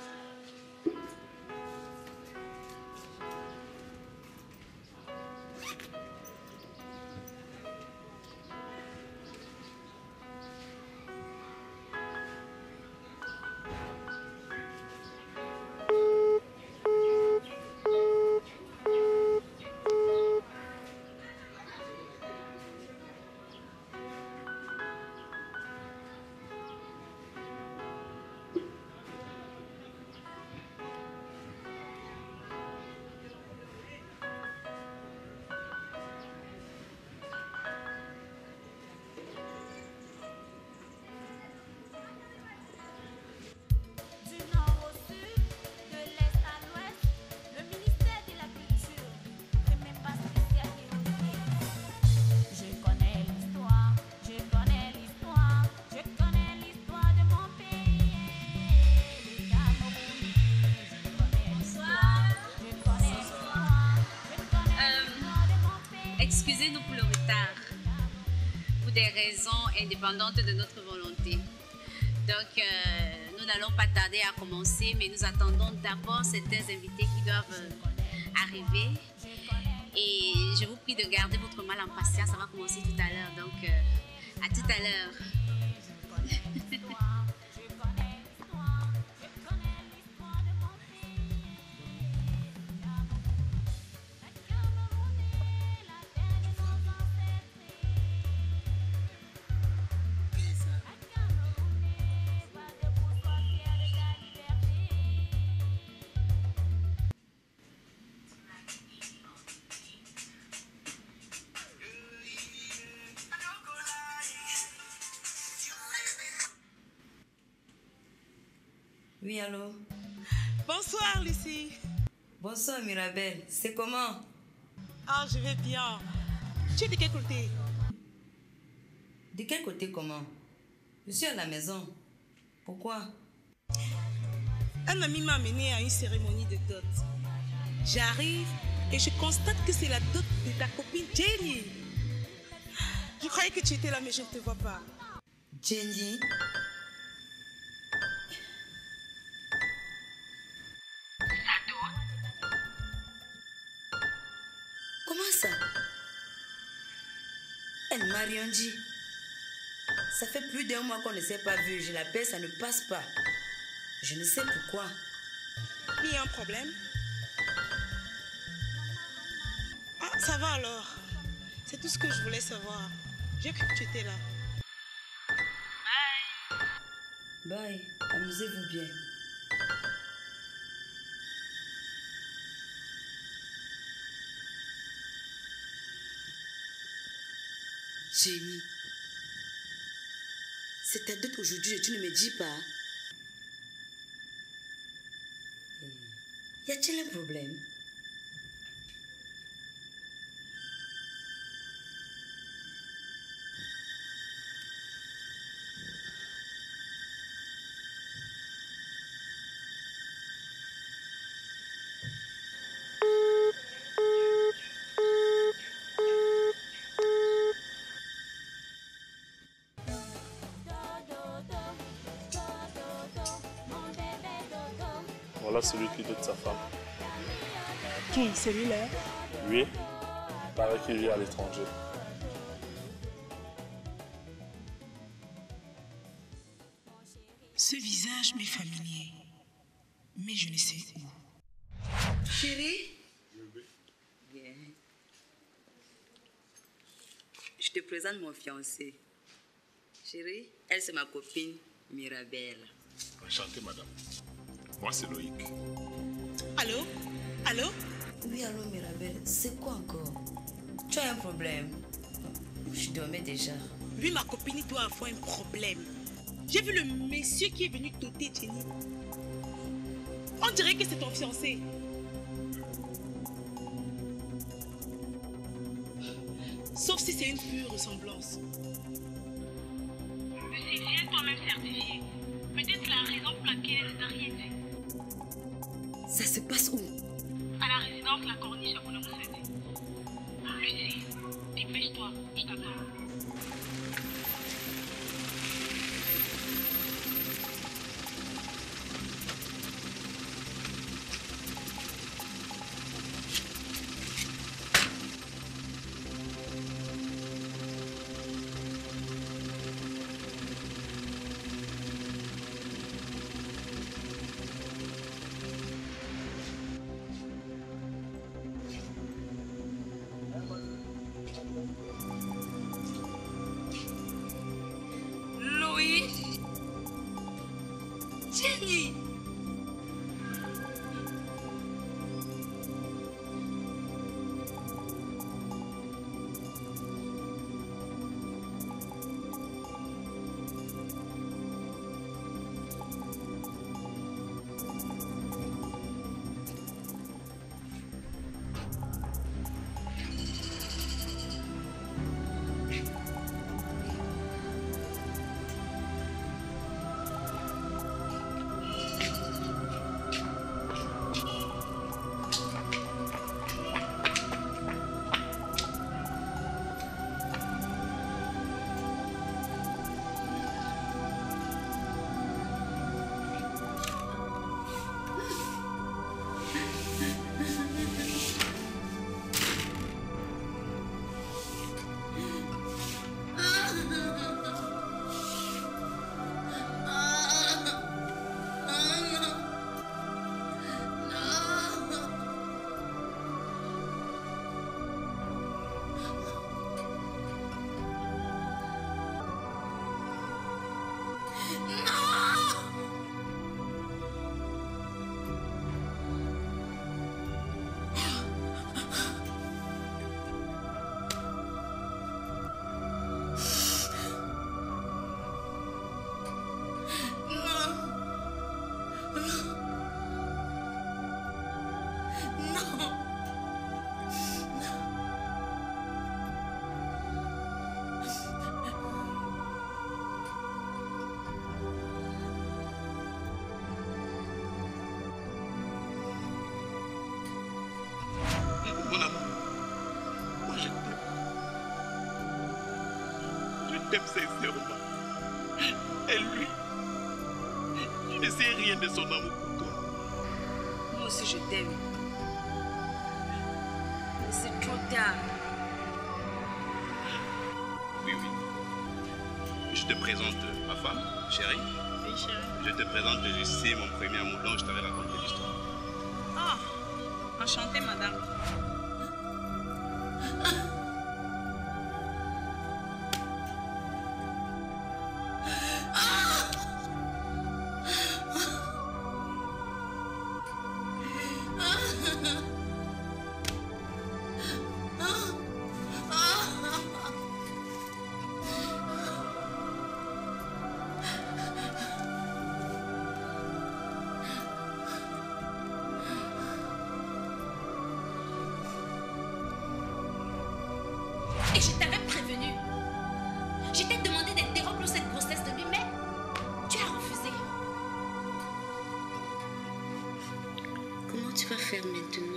Excusez-nous pour le retard, pour des raisons indépendantes de notre volonté. Donc, euh, nous n'allons pas tarder à commencer, mais nous attendons d'abord certains invités qui doivent euh, arriver. Et je vous prie de garder votre mal en patience, ça va commencer tout à l'heure. Donc, euh, à tout à l'heure. Oui, allô? Bonsoir, Lucie. Bonsoir, Mirabelle. C'est comment? Ah, je vais bien. Tu es de quel côté? De quel côté comment? Je suis à la maison. Pourquoi? Un ami m'a amené à une cérémonie de dot. J'arrive et je constate que c'est la dot de ta copine Jenny. Je croyais que tu étais là, mais je ne te vois pas. Jenny? Comment ça? Elle m'a rien dit. Ça fait plus d'un mois qu'on ne s'est pas vu. Je l'appelle, ça ne passe pas. Je ne sais pourquoi. Il y a un problème? Ah, ça va alors. C'est tout ce que je voulais savoir. J'ai cru que tu étais là. Bye. Bye. Amusez-vous bien. Jenny, c'est ta date aujourd'hui et tu ne me dis pas. Y a-t-il un problème? Voilà celui qui dote sa femme. Qui, celui-là? Oui, il paraît qu'il vit à l'étranger. Ce visage m'est familier, mais je ne sais où. Chérie? Bien. Je te présente mon fiancé. Chérie, elle c'est ma copine Mirabelle. Enchanté, madame. Moi, c'est Loïc. Allô? Allô? Oui, allô, Mirabelle. C'est quoi encore? Tu as un problème? Je dormais déjà. Lui, ma copine, il doit avoir un problème. J'ai vu le monsieur qui est venu t'ôter Jenny. On dirait que c'est ton fiancé. Sauf si c'est une pure ressemblance. Monsieur, viens toi-même certifier. Peut-être la raison pour laquelle elle n'a rien dit. Ça se passe où? À la résidence La Corniche à Boulomoussette. Lucie, dépêche-toi, je t'attends. Jenny! Mon amour, moi je t'aime. Je t'aime sincèrement. Et lui, je ne sais rien de son amour pour toi. Moi aussi je t'aime. Mais c'est trop tard. Oui, oui. Je te présente ma femme, chérie. Oui, chérie. Je te présente Lucie, mon premier amour dont je t'avais raconté l'histoire. Ah, enchantée, madame. Et je t'avais prévenu. Je t'ai demandé d'interrompre cette grossesse de lui, mais tu as refusé. Comment tu vas faire maintenant?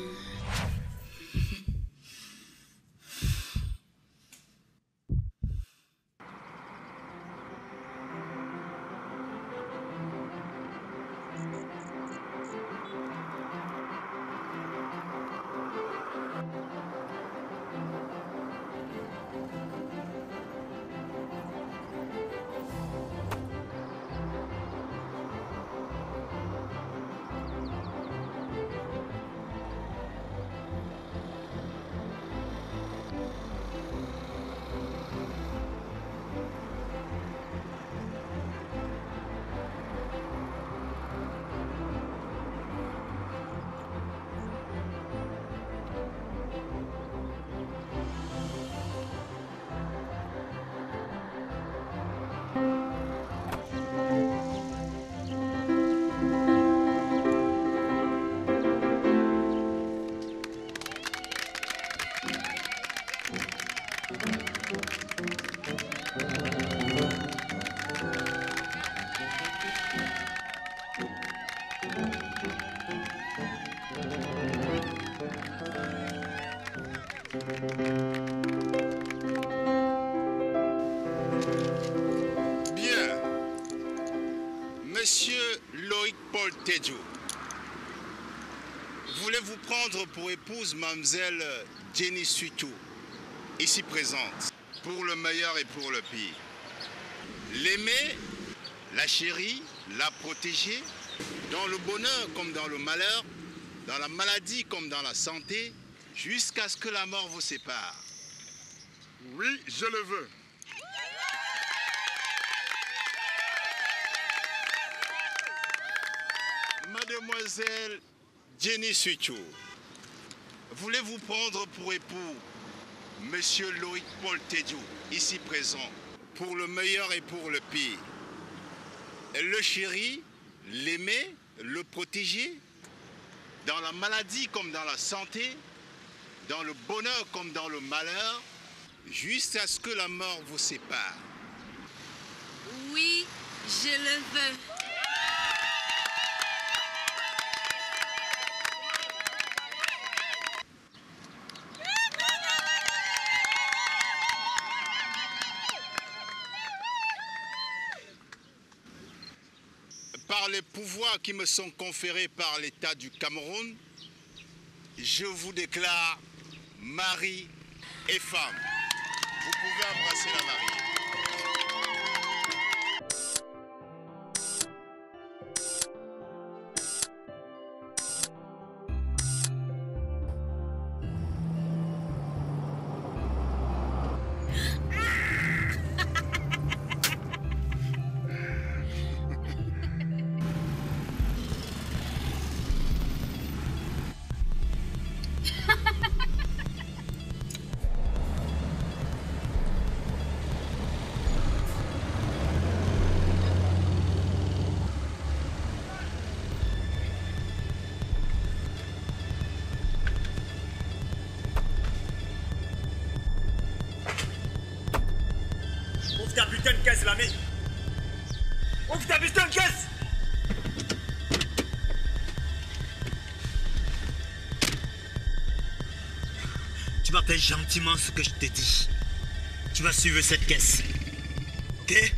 Bien. Monsieur Loïc Paul Tedjo, voulez-vous prendre pour épouse mademoiselle Jenny Suitou, ici présente, pour le meilleur et pour le pire? L'aimer, la chérir, la protéger, dans le bonheur comme dans le malheur, dans la maladie comme dans la santé, jusqu'à ce que la mort vous sépare. Oui, je le veux. Mademoiselle Jenny Suitou, voulez-vous prendre pour époux Monsieur Loïc Paul Tedjo, ici présent, pour le meilleur et pour le pire? Le chérir, l'aimer, le protéger, dans la maladie comme dans la santé, dans le bonheur comme dans le malheur, jusqu'à ce que la mort vous sépare. Oui, je le veux. Par les pouvoirs qui me sont conférés par l'État du Cameroun, je vous déclare mari et femme. Vous pouvez embrasser la mariée. Ouvre ta putain de caisse, l'ami. Ouvre ta putain de caisse. Tu m'appelles gentiment ce que je te dis. Tu vas suivre cette caisse. Ok?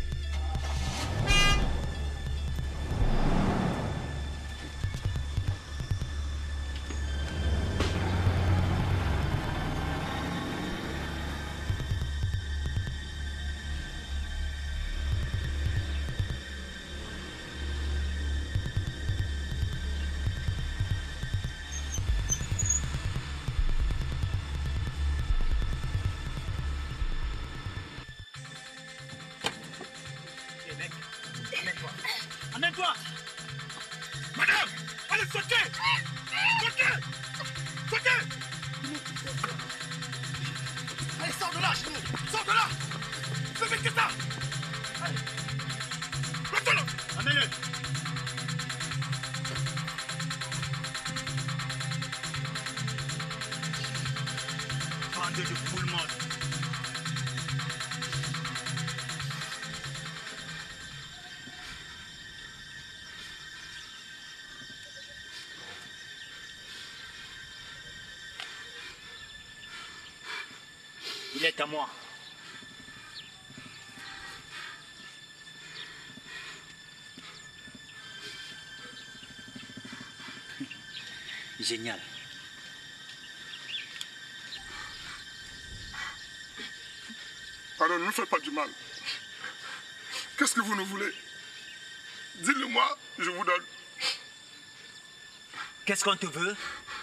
Amène-toi! Madame! Allez, sautez! Sautez! Sautez! Allez, sors de là, chez nous! Sors de là! Fais vite que ça! Allez! Retourne! Amène-le! Bande de poule morte! Il est à moi. Génial. Pardon, ne faites pas du mal. Qu'est-ce que vous nous voulez? Dites-le-moi, je vous donne. Qu'est-ce qu'on te veut?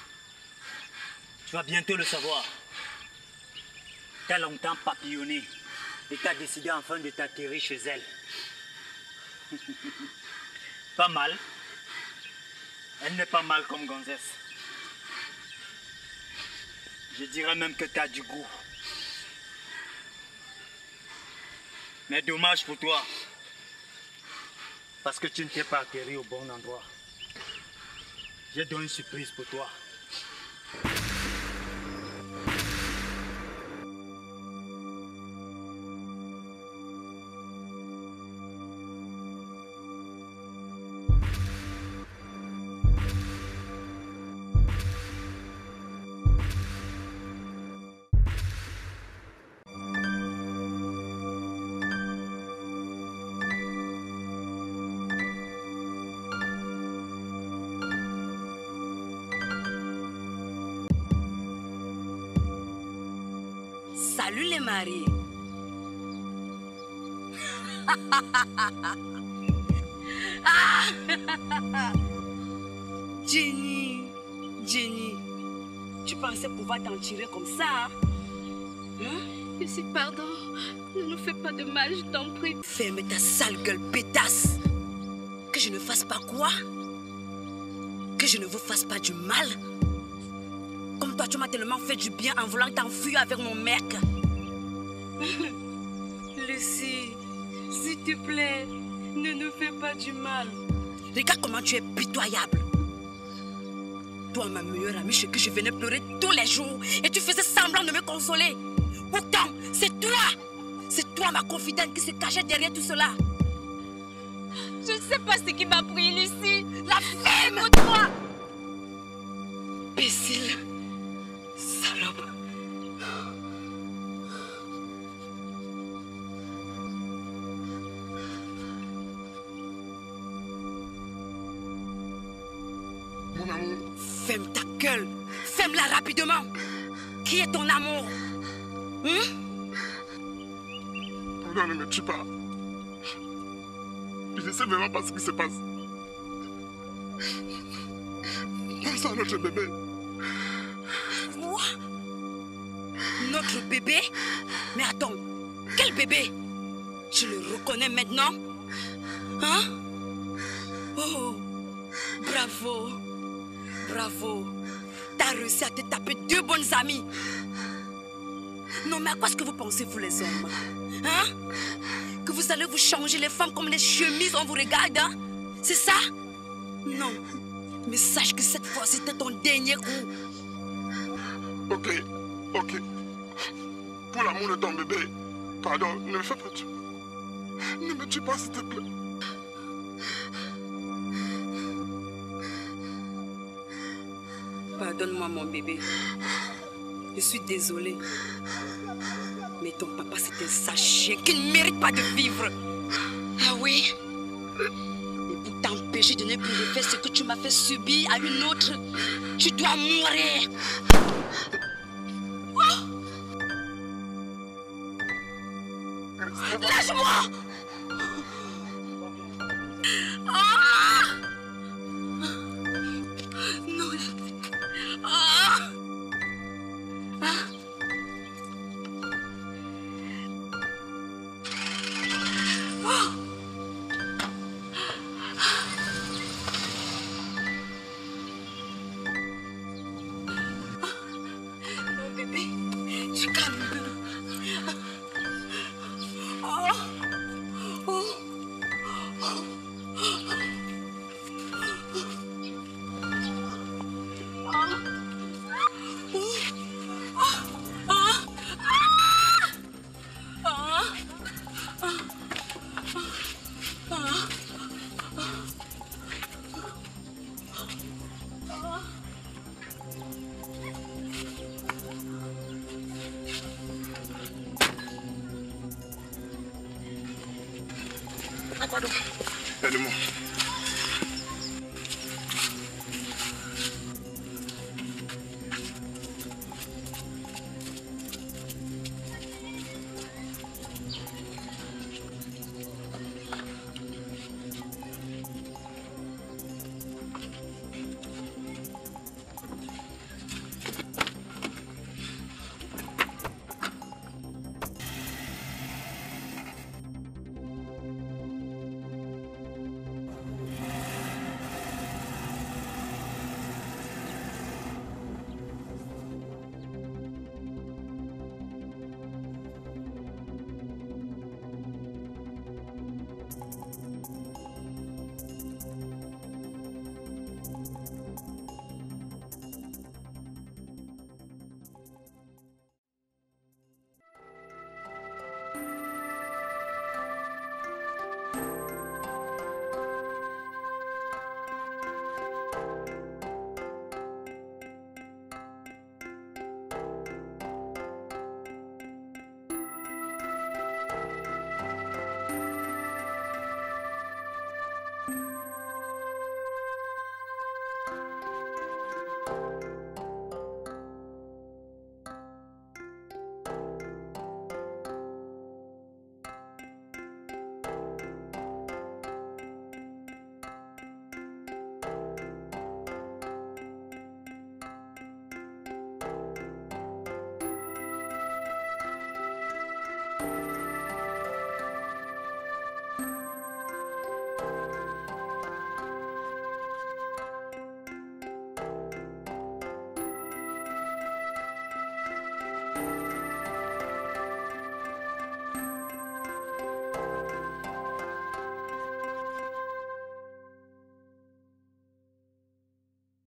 Tu vas bientôt le savoir. T'as longtemps papillonné et t'as décidé enfin de t'atterrir chez elle. Pas mal. Elle n'est pas mal comme gonzesse. Je dirais même que t'as du goût. Mais dommage pour toi. Parce que tu ne t'es pas atterri au bon endroit. J'ai donc une surprise pour toi. Salut les mariés. Jenny, Jenny, tu pensais pouvoir t'en tirer comme ça, hein? Lucie, pardon. Ne nous fais pas de mal, je t'en prie. Ferme ta sale gueule pétasse. Que je ne fasse pas quoi? Que je ne vous fasse pas du mal? Comme toi, tu m'as tellement fait du bien en voulant t'enfuir avec mon mec. Lucie, s'il te plaît, ne nous fais pas du mal. Regarde comment tu es pitoyable. Toi, ma meilleure amie, chez qui je venais pleurer tous les jours et tu faisais semblant de me consoler. Pourtant, c'est toi, c'est toi ma confidente qui se cachait derrière tout cela. Je ne sais pas ce qui m'a pris, Lucie. La femme de toi. Imbécile, salope. Mon amour. Ferme ta gueule. Ferme-la rapidement. Qui est ton amour? Hum? Non, ne me tue pas. Je ne sais vraiment pas ce qui se passe. Pense à notre bébé. Quoi? Notre bébé? Mais attends, quel bébé? Tu le reconnais maintenant? Hein? Oh, bravo. Bravo. T'as réussi à te taper deux bonnes amies. Non, mais à quoi est-ce que vous pensez, vous les hommes? Hein? Que vous allez vous changer les femmes comme les chemises, on vous regarde, hein? C'est ça? Non. Mais sache que cette fois, c'était ton dernier coup. Ok, ok. Pour l'amour de ton bébé, pardon, ne me fais pas tuer. Ne me tue pas, s'il te plaît. Pardonne-moi, mon bébé. Je suis désolée. Mais ton papa, c'est un sale chien qui ne mérite pas de vivre. Ah oui? Et pour t'empêcher de ne plus refaire ce que tu m'as fait subir à une autre, tu dois mourir. Oh! Lâche-moi! Ah! Non. Ah! Ah! Oh! Non, bébé, tu calmes. Oh! Oh! Aide-moi.